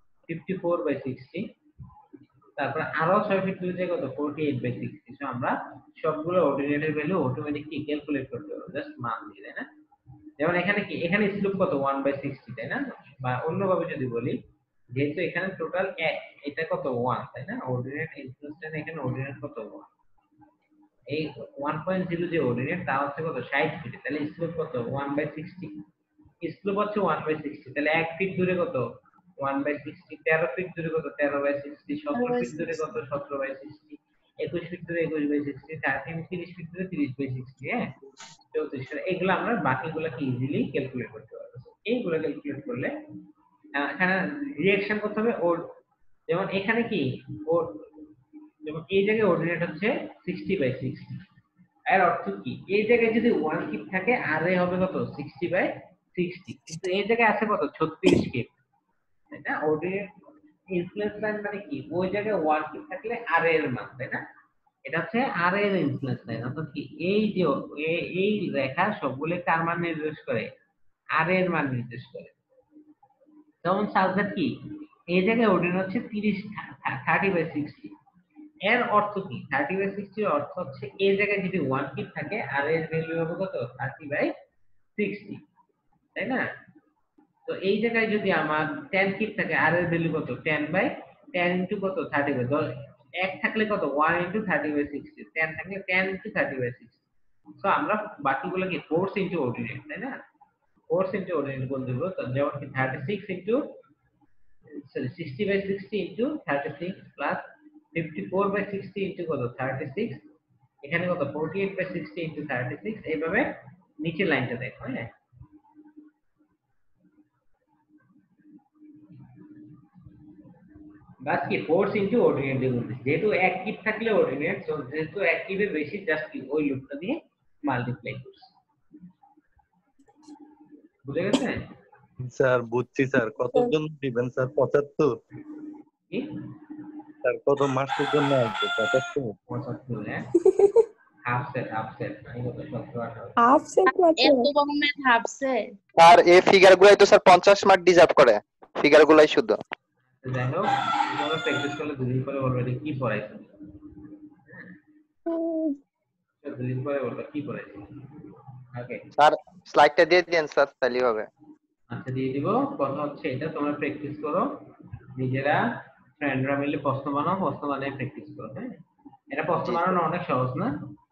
54/60 তারপর আরো 6 ফিট দূরে যে কত 48/60 সো আমরা সবগুলো অর্ডিনেটের ভ্যালু অটোমেটিকলি ক্যালকুলেট করতে পারবো জাস্ট মান দিয়ে তাই না যেমন এখানে কি এখানে স্লোপ কত 1/60 তাই না বা অন্যভাবে যদি বলি যেহেতু এখানে টোটাল এটা কত 1 তাই না অর্ডিনেট ইনফ্লুয়েন্স এখানে অর্ডিনেট কত 1 এই 1.0 যে অর্ডিনেট তা হচ্ছে কত 60 ফিট তাহলে স্লোপ কত 1/60 স্লোপ হচ্ছে 1/60 তাহলে 1 ফিট দূরে কত 1/60 13 ফিট দূরে কত 13/60 17 ফিট দূরে কত 17/60 21 ফিট দূরে 21/60 30 ফিট দূরে 30/60 হ্যাঁ 34 এগুলো আমরা বাকিগুলোকে ইজিলি ক্যালকুলেট করতে পারবো এইগুলো ক্যালকুলেট করলে এখানে রিঅ্যাকশন করতে হবে ওর যেমন এখানে কি ওর যেমন এই জায়গায় অর্ডিনেট হচ্ছে 60/60 এর অর্থ কি এই জায়গায় যদি 1 কিপ থাকে আর এ হবে কত 60/60 কিন্তু এই জায়গায় আছে কত 36 কিপ তাই না অর্ডিনেট ইনফ্লুয়েন্স লাইন মানে কি ওই জায়গায় 1 কিপ থাকলে আর এর মান তাই না এটা হচ্ছে আর এর ইনফ্লুয়েন্স লাইন অর্থাৎ কি এই যে এই রেখা সবগুলো কার মান নির্দেশ করে আর এর মান নির্দেশ করে যেমন সালফেট কি এই জায়গায় অর্ডিনেট হচ্ছে 30/60 এর অর্থ কি 30/60 এর অর্থ হচ্ছে এই জায়গায় যদি 1 কিপ থাকে আর এর ভ্যালু হবে কত 30/60 তাই না তো এই জায়গায় যদি আমার 10 কিপ থাকে আর এর ভ্যালু কত 10/10 ইনটু কত 30 এক থাকলে কত 1 ইনটু 30/60 10 থাকলে 10 ইনটু 30/60 সো আমরা বাকিগুলো কি ফোর্স ইনটু অর্ডিনেট তাই না ফোর্স ইনটু অর্ডিনেট বল দেব তো যেমন কি 36 into sorry 60/60 into 36 plus 54/60 into কত 36 এখানে কত 48/60 ইনটু 36 এইভাবে নিচে লাইনটা দেখো হ্যাঁ বাস কি ফোর্স ইনটু অর্ডিনেট দিয়ে বলছি যেহেতু এক কিপ থাকলে অর্ডিনেট সো যেহেতু এক কিপের বেশি জাস্ট কি ওই লুপটা দিয়ে মাল্টিপ্লাই করছি বুঝে গেছে স্যার বুঝছি স্যার কতর জন্য দিবেন স্যার 75 কি স্যার কত মাসের জন্য আসবে 75 75 হ্যাঁ হাফ সেট আমি কত 17 18 হাফ সেট এত বড় ম্যাথ ভাবছে স্যার এই ফিগারগুলাই তো স্যার 50 মার্ক ডিজার্ভ করে ফিগারগুলাই শুদ্ধ যাই হোক তোমরা প্র্যাকটিস করলে দুদিন পরে অলরেডি কি পড়াইছো দুদিন পরে বলবা কি পড়াইছো ওকে স্যার স্লাইডটা দিয়ে দেন স্যার তাহলেই হবে আচ্ছা দিয়ে দিব কথা হচ্ছে এটা তোমরা প্র্যাকটিস করো নিজেরা ফ্রেন্ডরা মিলে প্রশ্ন বানিয়ে প্র্যাকটিস করো হ্যাঁ এটা প্রশ্ন বানানো অনেক সহজ না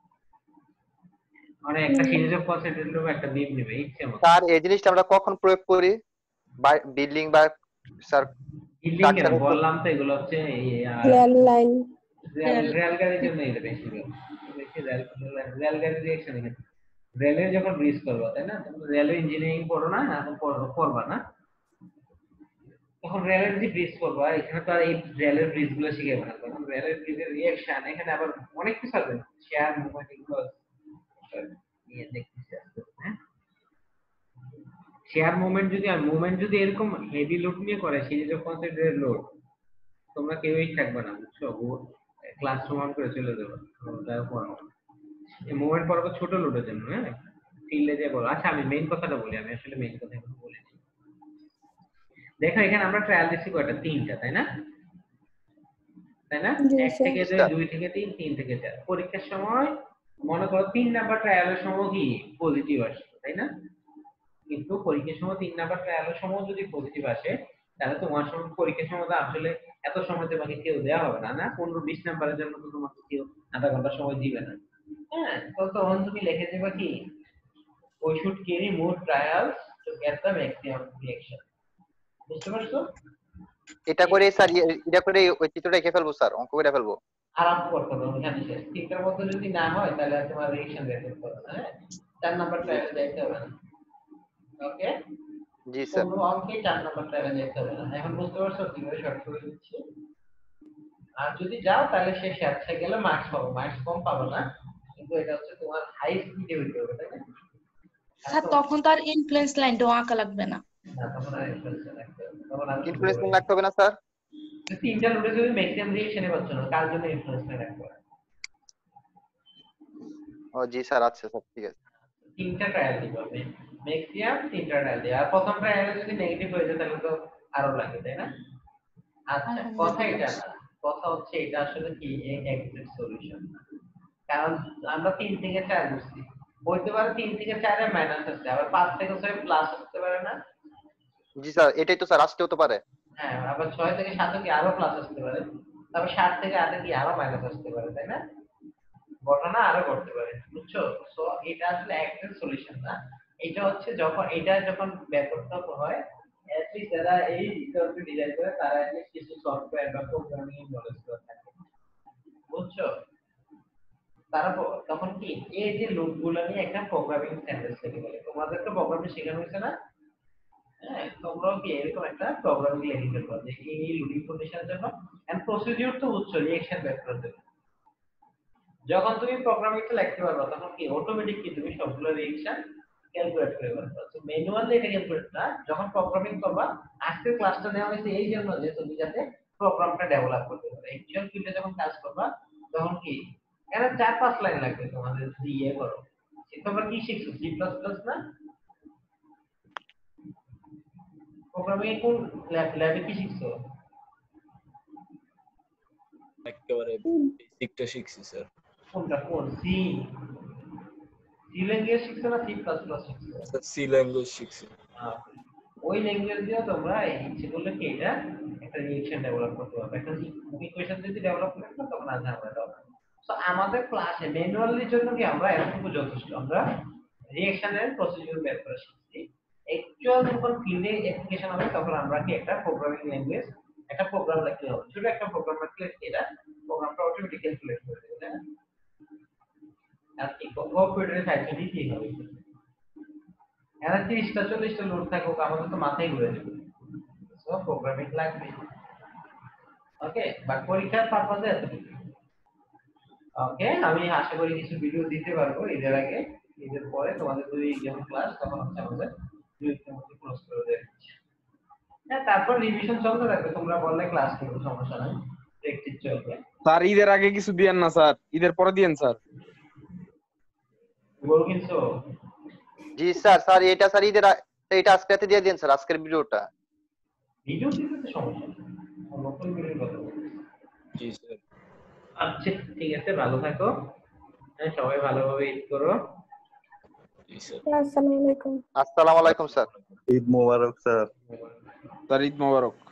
মানে একটা সিরিজ অফ কনসেন্ট্রেটের উপর একটা বিম নেবে ইচ্ছে মতো স্যার এই জিনিসটা আমরা কখন প্রয়োগ করি বিল্ডিং বা স্যার বিল্ডিং এর বললাম তো এগুলো হচ্ছে রেল লাইন রেল গাড়ির জন্য এটা বেশি রেল গাড়ির রিঅ্যাকশন এখানে রেলের যখন ব্রিজ করবা তাই না তোমরা রেলওয়ে ইঞ্জিনিয়ারিং পড়ো না এখন পড়বা না তখন রেলের যে ব্রিজ করবা এখানে তো আর এই রেলের ব্রিজ গুলো শিখাবে না তখন রেলের ব্রিজের রিঅ্যাকশন এখানে আবার অনেক কিছু আছে শেয়ার মুভমেন্ট এগুলো নিয়ে দেখতেছি হ্যাঁ শেয়ার মুভমেন্ট যদি এরকম হেভি লোড নিয়ে করে সিরিজ অফ কনসেন্ট্রেটেড লোড তোমরা কেউই থাকবে না বুঝছো ক্লাস সমান করে চলে যাবে এই মুভমেন্ট পড়াবো ছোট লোডের জন্য হ্যাঁ ফিল্ডে যে বলো আচ্ছা আমি মেইন কথাটা বলি আমি আসলে মেইন কথা এখন বলেছি দেখো এখানে আমরা ট্রায়াল দিচ্ছি কয়টা তিনটা তাই না এক থেকে দুই থেকে তিন তিন থেকে চার পরীক্ষার সময় মনে করো 3 নাম্বার ট্রায়ালের সময় কি পজিটিভ আসে তাই না কিন্তু পরীক্ষার সময় 3 নাম্বার ট্রায়ালের সময় যদি পজিটিভ আসে তাহলে তোমার সময় পরীক্ষার সময় আসলে এত সময় তোমাকে কেউ দেওয়া হবে না 15-20 নাম্বারের জন্য তো তোমাকে কেউ আধা ঘন্টা সময় দিবে না হ্যাঁ তখন তুমি লিখে দেবা কি we should carry more trials to get the maximum reaction. বুঝতে পারছো? এটা করে স্যার এটা করে ওই চিত্রটা এঁকে ফেলবো স্যার, অঙ্ক করে ফেলবো। আরাম করতে হবে ওখানে শেষ। তিনটার মধ্যে যদি না হয় তাহলে তোমার রিঅ্যাকশন বের করতে হবে না, হ্যাঁ? 4 নাম্বার ট্রায়ালে যাইতে হবে না। ওকে? জি স্যার। কোনো অঙ্কে 4 নাম্বার ট্রায়ালে যাইতে হবে না। এখন বুঝতে পারছো কিভাবে শর্ট করে দিচ্ছি? আর যদি যাও তাহলে সে শেষে গেলে মার্কস পাবো, মার্কস কম পাবো না, কিন্তু এটা হচ্ছে তোমার হাই স্পিডে হইতে হবে, তাই না? স্যার তখন তো আর ইনফ্লুয়েন্স লাইনটাও আঁকা লাগবে না। না তখন আর ইনফ্লুয়েন্স রাখতে হবে না। তখন আমি ইনফ্লুয়েন্স রাখতে হবে না স্যার? তিনটা নোটে যদি ম্যাক্সিমাম রিঅ্যাকশনে পাচ্ছ না, কার জন্য ইনফ্লুয়েন্স রাখতে হবে? ও জি স্যার, আচ্ছা স্যার ঠিক আছে। তিনটা ট্রায়াল দিতে হবে, ম্যাক্সিমাম তিনটা ট্রায়াল দিই। আর প্রথম ট্রায়ালে যদি নেগেটিভ হয়ে যায় তাহলে তো আরো লাগে, তাই না? আচ্ছা, কথা এটা না, কথা হচ্ছে এটা আসলে কি এক্সাক্ট সলিউশন না, কারণ আমরা 3 থেকে 4 বুঝছি, বলতে পারে 3 থেকে 4 এ মাইনাস আছে, আবার 5 থেকে 6 প্লাস আসতে পারে না? জি স্যার, এটাই তো স্যার আসতেও তো পারে। হ্যাঁ, আবার 6 থেকে 7 কি আরো প্লাস আসতে পারে, তারপর 7 থেকে 8 কি আরো মাইনাস আসতে পারে, তাই না? ঘটনা আরো ঘটতে পারে, বুঝছো? সো এটা আসলে এক্সাক্ট সলিউশন না, এটা হচ্ছে যখন বের করতে হয় এটলিস্ট যারা এই রিসার্চ ডিজাইন করে তারা এটলিস্ট কিছু সফটওয়্যার বা প্রোগ্রামিং নলেজ থাকে, বুঝছো? তারপর তখন কি এই যে লুপগুলো নিয়ে একটা প্রোগ্রামিং সেন্টেন্স লিখে বলে, তোমাদের তো প্রোগ্রামিং শেখানো হয়েছে না? হ্যাঁ, তোমরাও কি এরকম একটা প্রোগ্রামিং লিখে ফেলবা যে এই লুপিং কন্ডিশনের জন্য এন্ড প্রসিডিউর তো বুঝছো, রিঅ্যাকশন বের করার জন্য। যখন তুমি প্রোগ্রামিংটা লিখতে পারবে তখন কি অটোমেটিক কি তুমি সবগুলো রিঅ্যাকশন ক্যালকুলেট করে পারবে। তো ম্যানুয়ালি এটা ক্যালকুলেট না, যখন প্রোগ্রামিং করবা, আজকের ক্লাসটা নেওয়া হয়েছে এই জন্য যে তুমি যাতে প্রোগ্রামটা ডেভেলপ করতে পারো। অ্যাকচুয়াল ফিল্ডে যখন কাজ করবা তখন কি এখানে 4-5 লাইন লাগবে তোমাদের যদি ইয়ে করো। তোমরা কি শিখছো? সি প্লাস প্লাস না? প্রোগ্রামিং কোন ল্যাবে কি শিখছো? একেবারে বেসিকটা শিখছি স্যার। কোনটা? কোন সি ল্যাঙ্গুয়েজ শিখছো না সি প্লাস প্লাস শিখছো? স্যার সি ল্যাঙ্গুয়েজ শিখছি। ওই ল্যাঙ্গুয়েজ দিয়ে তোমরা ইচ্ছে করলে কি এটা একটা রিঅ্যাকশন ডেভেলপ করতে পারবে, একটা ইকুয়েশন যদি ডেভেলপ করতে পারো তখন আর ঝামেলা হবে না। সো আমাদের ক্লাসে ম্যানুয়ালির জন্য কি আমরা এতটুকু যথেষ্ট, আমরা রিঅ্যাকশনের প্রসিডিউর বের করে শিখছি। অ্যাকচুয়াল যখন ফিল্ডে অ্যাপ্লিকেশন হবে তখন আমরা কি একটা প্রোগ্রামিং ল্যাঙ্গুয়েজ, একটা প্রোগ্রাম লিখতে হবে, ছোট একটা প্রোগ্রাম লিখলে এটা প্রোগ্রামটা অটোমেটিক ক্যালকুলেট করে দেবে, তাই না? আর কি কম্পিউটারে সাইকেল দিতেই হবে, এরা 30টা 40টা লোড থাকুক আমাদের তো মাথায় ঘুরে যাবে। সো প্রোগ্রামিং লাগবে, ওকে? বাট পরীক্ষার পারপাসে এতটুকু। ওকে, আমি আশা করি কিছু ভিডিও দিতে পারবো ঈদের আগে, ঈদের পরে তোমাদের যদি এক্সাম ক্লাস তখন হচ্ছে আমাদের 2 উইকের মধ্যে ক্লোজ করে দেব। হ্যাঁ, তারপর রিভিশন চলতে থাকবে, তোমরা বললে ক্লাস করবে, সমস্যা নাই, প্র্যাকটিস চলবে। স্যার ঈদের আগে কিছু দিয়েন না স্যার, ঈদের পরে দিয়েন স্যার। বল কিন্তু জি স্যার, স্যার এটা স্যার এটা আজকে রাতে দিয়ে দিন স্যার, আজকের ভিডিওটা। ভিডিও দিতে তো সমস্যা নেই, নতুন ভিডিওর কথা বলছি। জি স্যার। আচ্ছা ঠিক আছে, ভালো থাকো, হ্যাঁ সবাই ভালোভাবে ঈদ করো। জি স্যার। আসসালামু আলাইকুম। আসসালামু আলাইকুম স্যার। ঈদ মোবারক স্যার। স্যার ঈদ মোবারক।